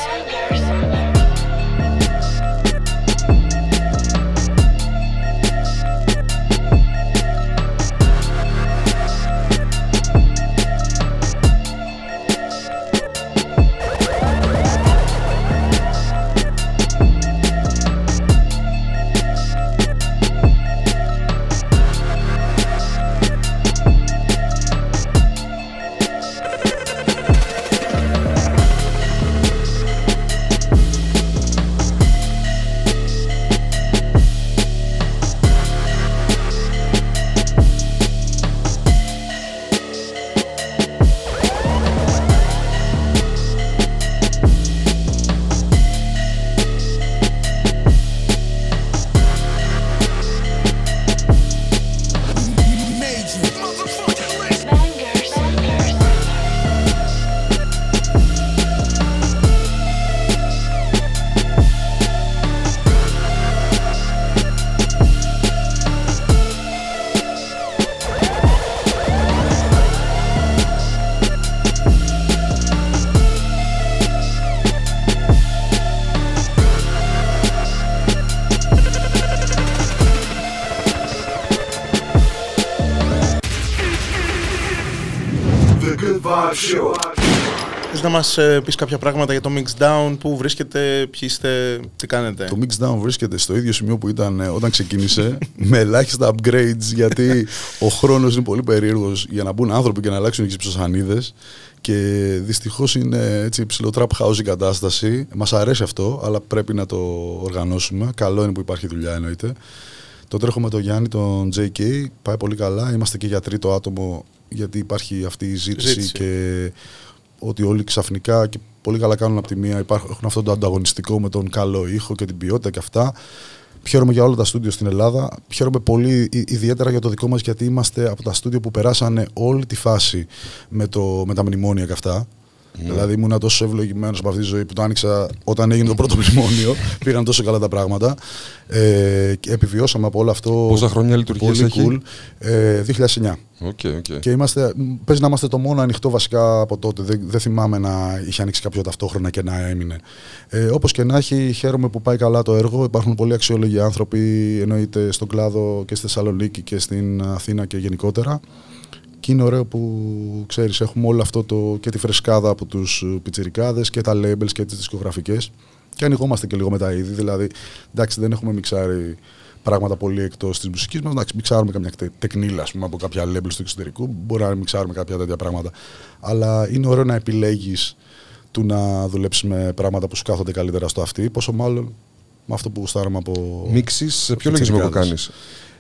Major. Bangers. The Good Vibe Show. Θες να μας ε, πεις κάποια πράγματα για το Mixdown, πού βρίσκεται, ποιοι είστε, τι κάνετε. Το Mixdown βρίσκεται στο ίδιο σημείο που ήταν ε, όταν ξεκίνησε, με ελάχιστα upgrades, γιατί ο χρόνος είναι πολύ περίεργος για να μπουν άνθρωποι και να αλλάξουν τις ψωσανίδες. Και δυστυχώς είναι έτσι ψηλό trap house η κατάσταση. Μας αρέσει αυτό, αλλά πρέπει να το οργανώσουμε. Καλό είναι που υπάρχει δουλειά, εννοείται. Το τρέχω με τον Γιάννη, τον τζέι κέι, πάει πολύ καλά. Είμαστε και για τρίτο άτομο, γιατί υπάρχει αυτή η ζήτηση, Ζήτηση. και ότι όλοι ξαφνικά και πολύ καλά κάνουν από τη μία, υπάρχουν, έχουν αυτό το ανταγωνιστικό με τον καλό ήχο και την ποιότητα και αυτά. Χαίρομαι για όλα τα στούντιο στην Ελλάδα. Χαίρομαι πολύ ι- ιδιαίτερα για το δικό μας, γιατί είμαστε από τα στούντιο που περάσανε όλη τη φάση με, το, με τα μνημόνια και αυτά. Ναι. Δηλαδή ήμουν τόσο ευλογημένος από αυτή τη ζωή που το άνοιξα όταν έγινε το πρώτο μνημόνιο. Πήγαν τόσο καλά τα πράγματα. Ε, και επιβιώσαμε από όλο αυτό. Πόσα χρόνια λειτουργίας πολύ έχει? cool. Ε, δύο χιλιάδες εννιά. Οκ, οκ. Και είμαστε, παίζει να είμαστε το μόνο ανοιχτό βασικά από τότε. Δεν, δεν θυμάμαι να είχε ανοίξει κάποιο ταυτόχρονα και να έμεινε. Ε, όπως και να έχει, χαίρομαι που πάει καλά το έργο. Υπάρχουν πολύ αξιόλογοι άνθρωποι, εννοείται στον κλάδο και στη Θεσσαλονίκη και στην Αθήνα και γενικότερα. Και είναι ωραίο που, ξέρεις, έχουμε όλο αυτό το, και τη φρεσκάδα από τους πιτσιρικάδες και τα labels και τις δισκογραφικές. Και ανοιγόμαστε και λίγο με τα είδη. Δηλαδή, εντάξει, δεν έχουμε μιξάρει πράγματα πολύ εκτός της μουσικής μας. Εντάξει, μιξάρουμε καμιά τε- τεκνίλα, ας πούμε, από κάποια labels του εξωτερικού. Μπορεί να μιξάρουμε κάποια τέτοια πράγματα. Αλλά είναι ωραίο να επιλέγεις του να δουλέψεις με πράγματα που σου κάθονται καλύτερα στο αυτί. Πόσο μάλλον με αυτό που γουστάρουμε από. Μίξεις σε ποιο λογισμικό πιτσιρικάδες. κάνεις?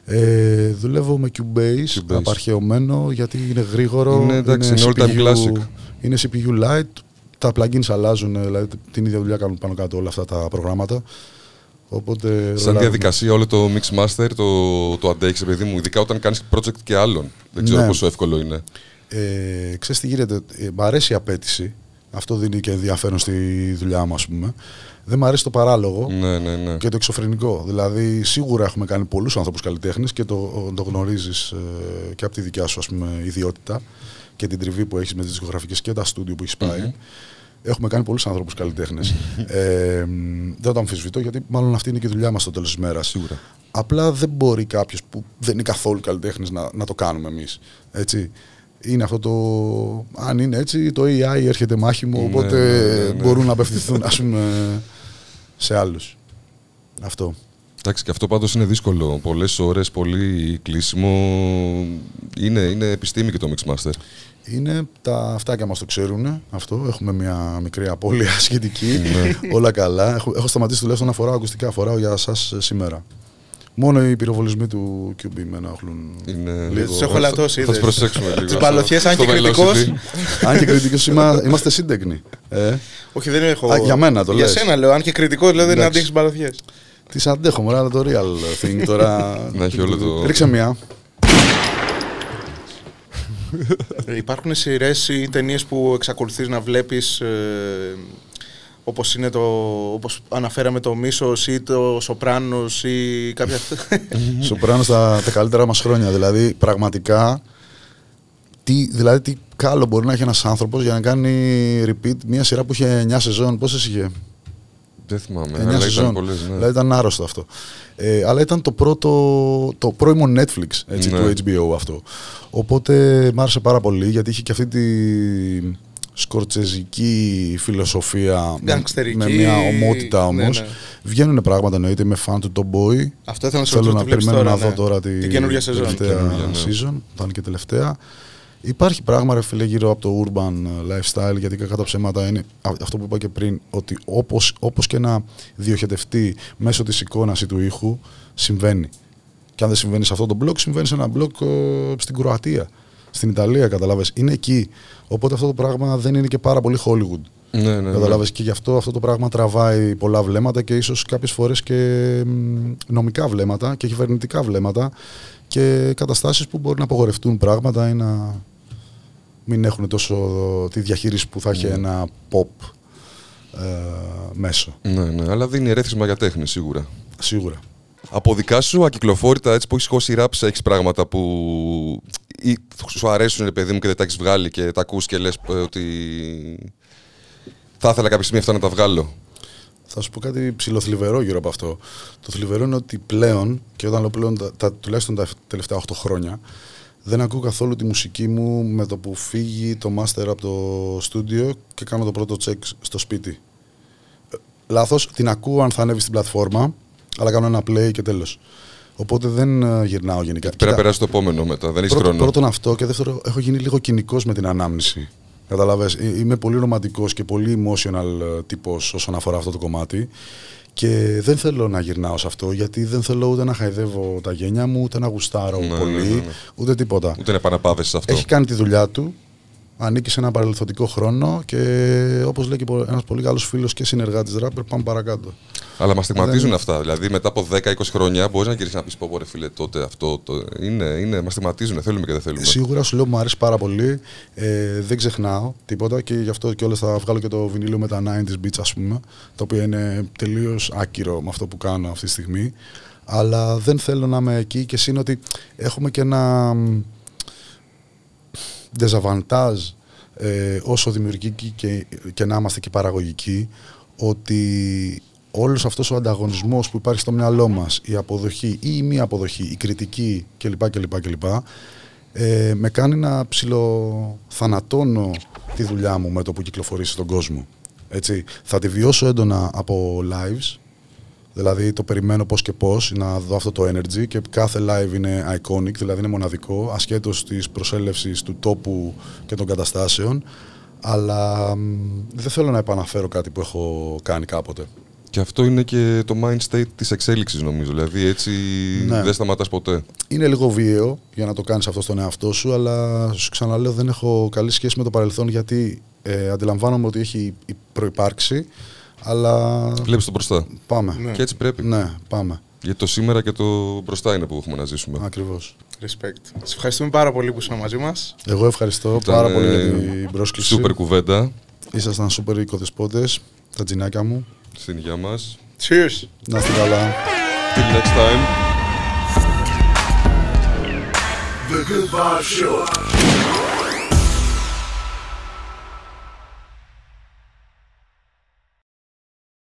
Ε, δουλεύω με Cubase, Cubase. απαρχαιωμένο, γιατί είναι γρήγορο. Είναι, εντάξει, είναι all time classic. Είναι σι πι γιου Lite, τα plugins αλλάζουν, δηλαδή την ίδια δουλειά κάνουν πάνω κάτω όλα αυτά τα προγράμματα. Οπότε, σαν ρολάρουμε. διαδικασία όλο το Mix Master το, το αντέχεις, παιδί μου, ειδικά όταν κάνεις project και άλλων. Δεν ξέρω Ναι. πόσο εύκολο είναι. Ε, ξέρεις τι γίνεται, ε, μ' αρέσει η απέτηση, αυτό δίνει και ενδιαφέρον στη δουλειά μου, ας πούμε. Δεν μ' αρέσει το παράλογο Ναι, ναι, ναι. και το εξωφρενικό. Δηλαδή, σίγουρα έχουμε κάνει πολλούς ανθρώπους καλλιτέχνες και το, το γνωρίζεις ε, και από τη δικιά σου, ας πούμε, ιδιότητα και την τριβή που έχεις με τις δισκογραφικές και τα στούντιο που έχεις πάει. Mm-hmm. Έχουμε κάνει πολλούς ανθρώπους καλλιτέχνες. ε, δεν το αμφισβητώ, γιατί μάλλον αυτή είναι και η δουλειά μας στο τέλος της μέρας. Σίγουρα. Απλά δεν μπορεί κάποιος που δεν είναι καθόλου καλλιτέχνης να, να το κάνουμε εμείς. Έτσι. Είναι αυτό το. Αν είναι έτσι, το έι άι έρχεται μάχημο, Ναι, οπότε ναι, ναι, ναι. μπορούν να απευθυνθούν, ας πούμε, σε άλλους. Αυτό. Εντάξει, και αυτό πάντως είναι δύσκολο. Πολλές ώρες, πολύ κλείσιμο. Είναι, είναι επιστήμη και το Mix Master. Είναι τα αυτάκια μας το ξέρουν. Αυτό. Έχουμε μια μικρή απώλεια σχετική. Ναι. Όλα καλά. Έχω, έχω σταματήσει τουλάχιστον να φοράω ακουστικά. Φοράω για σας σήμερα. Μόνο οι πυροβολισμοί του κιου μπι με ενοχλούν. Είναι Λίγο. Τους έχω λατώσει, Θα τους είδες. προσέξουμε λίγο. Τις μπαλωθιές, αν στο και κριτικός. Velocity. Αν και κριτικός είμα- είμαστε σύντεκνοι. Ε, Όχι, δεν έχω. Α, για μένα το Για λες. σένα λέω. Αν και κριτικό, λέω δεν Εντάξει. αντέχεις μπαλωθιές. τις αντέχω, μωρά, αλλά το real thing τώρα. Να έχει όλο το- Ρίξε μία. Ε, Υπάρχουν σειρές ή ταινίες που εξακολουθείς να βλέπεις ε, όπως είναι το, όπως αναφέραμε το Μίσος ή το Σοπράνος ή κάποια... Σοπράνο στα τα καλύτερα μας χρόνια. Δηλαδή, πραγματικά, τι, δηλαδή, τι κάλο μπορεί να έχει ένας άνθρωπος για να κάνει repeat μια σειρά που είχε εννιά σεζόν. Πόσες είχε? Δεν θυμάμαι, εννιά αλλά σεζόν. ήταν πολλές, ναι. Δηλαδή ήταν άρρωστο αυτό. Ε, αλλά ήταν το πρώτο, το πρώιμο Netflix, έτσι, Ναι. του έιτς μπι ο αυτό. Οπότε μ' άρεσε πάρα πολύ, γιατί είχε και αυτή τη σκορτσεζική φιλοσοφία με, Γκανγκστερική, με μια ομότητα όμως. ναι, ναι. Βγαίνουν πράγματα, εννοείται, είμαι fan του Tomboy. Αυτό ήθελα να σου Θέλω ρωτήσω, να τι βλέπεις περιμένω τώρα, να δω ναι. τώρα τη, Την καινούργια σεζόν. τελευταία Καινούργια, ναι. season, θα είναι και τελευταία. Υπάρχει πράγμα, ρε φίλε, γύρω από το urban lifestyle, γιατί κατά ψέματα είναι α- αυτό που είπα και πριν, ότι όπως, όπως και να διοχετευτεί μέσω της εικόνας ή του ήχου, συμβαίνει. Και αν δεν συμβαίνει σε αυτό το blog, συμβαίνει σε ένα blog ε, στην Κροατία, στην Ιταλία, καταλάβες. Είναι εκεί. Οπότε αυτό το πράγμα δεν είναι και πάρα πολύ Hollywood. Ναι, ναι, ναι. Καταλάβες, και γι' αυτό αυτό το πράγμα τραβάει πολλά βλέμματα και ίσως κάποιες φορές και μ, νομικά βλέμματα και κυβερνητικά βλέμματα και καταστάσεις που μπορεί να απογορευτούν πράγματα ή να μην έχουν τόσο τη διαχείριση που θα έχει ένα pop ε, μέσο. Ναι, ναι, αλλά δίνει ερέθισμα για τέχνη, σίγουρα. Σίγουρα. Από δικά σου ακυκλοφόρητα, έτσι που έχεις χώσει ράψ, έχεις πράγματα που ή σου αρέσουν, ρε παιδί μου, και δεν τα έχεις βγάλει και τα ακούς και λες ε, ότι θα ήθελα κάποια στιγμή αυτά να τα βγάλω. Θα σου πω κάτι ψηλοθλιβερό γύρω από αυτό. Το θλιβερό είναι ότι πλέον, και όταν λέω πλέον τα, τα, τουλάχιστον τα τελευταία οκτώ χρόνια, δεν ακούω καθόλου τη μουσική μου με το που φύγει το master από το στούντιο και κάνω το πρώτο check στο σπίτι. Ε, Λάθος, την ακούω αν θα ανέβει στην πλατφόρμα, αλλά κάνω ένα play και τέλος. Οπότε δεν ε, γυρνάω γενικά. Πρέπει να περάσει το επόμενο μετά, δεν έχεις Πρώτο, χρόνο. πρώτον αυτό, και δεύτερο, έχω γίνει λίγο κοινικός με την ανάμνηση. Καταλαβες, ε, είμαι πολύ ρομαντικός και πολύ emotional ε, τύπος όσον αφορά αυτό το κομμάτι και δεν θέλω να γυρνάω σε αυτό, γιατί δεν θέλω ούτε να χαϊδεύω τα γένια μου, ούτε να γουστάρω Ναι, πολύ, ναι, ναι, ναι. ούτε τίποτα. Ούτε να επαναπάβεσαι σε αυτό. Έχει κάνει τη δουλειά του, ανήκει σε ένα παρελθοντικό χρόνο και όπως λέει και ένας πολύ καλός φίλος και συνεργάτης ράπερ, πάμε παρακάτω. Αλλά μας στιγματίζουν Δεν- αυτά. Δηλαδή μετά από δέκα είκοσι χρόνια μπορεί να γυρίσεις να πεις πω, πω, ρε φίλε, τότε αυτό. Το... Είναι, είναι, μας στιγματίζουν. Θέλουμε και δεν θέλουμε. Σίγουρα σου λέω μου αρέσει πάρα πολύ. Ε, δεν ξεχνάω τίποτα και γι' αυτό κιόλας θα βγάλω και το βινίλιο με τα ενενήντα beats, ας πούμε, το οποίο είναι τελείως άκυρο με αυτό που κάνω αυτή τη στιγμή. Αλλά δεν θέλω να είμαι εκεί και σύν ότι έχουμε και ένα δεζαβαντάζ ε, όσο δημιουργικοί και, και να είμαστε και παραγωγικοί, ότι όλος αυτός ο ανταγωνισμός που υπάρχει στο μυαλό μας, η αποδοχή ή η μη αποδοχή, η κριτική κλπ. κλπ, κλπ ε, με κάνει να ψιλοθανατώνω τη δουλειά μου με το που κυκλοφορήσει στον κόσμο. Έτσι, θα τη βιώσω έντονα από lives, δηλαδή το περιμένω πώς και πώς να δω αυτό το energy και κάθε live είναι iconic, δηλαδή είναι μοναδικό, ασχέτως της προσέλευσης του τόπου και των καταστάσεων, αλλά μ, δεν θέλω να επαναφέρω κάτι που έχω κάνει κάποτε. Και αυτό είναι και το mind state της εξέλιξης, νομίζω. Δηλαδή έτσι Ναι. δεν σταματάς ποτέ. Είναι λίγο βίαιο για να το κάνεις αυτό στον εαυτό σου, αλλά σου ξαναλέω δεν έχω καλή σχέση με το παρελθόν γιατί ε, αντιλαμβάνομαι ότι έχει προϋπάρξει, αλλά Βλέπεις το μπροστά. πάμε. Ναι. Και έτσι πρέπει. Ναι, πάμε. Γιατί το σήμερα και το μπροστά είναι που έχουμε να ζήσουμε. Ακριβώς. Respect. Σε ευχαριστούμε πάρα πολύ που ήσουν μαζί μας. Εγώ ευχαριστώ Ήταν, πάρα πολύ για ε, την πρόσκληση. Σούπερ κουβέντα. Ήσασταν σούπερ οικοδεσπότες, τα τζινάκια μου. Στην υγεία μας. Cheers! Να είστε καλά. Till next time. The Good Vibe Show.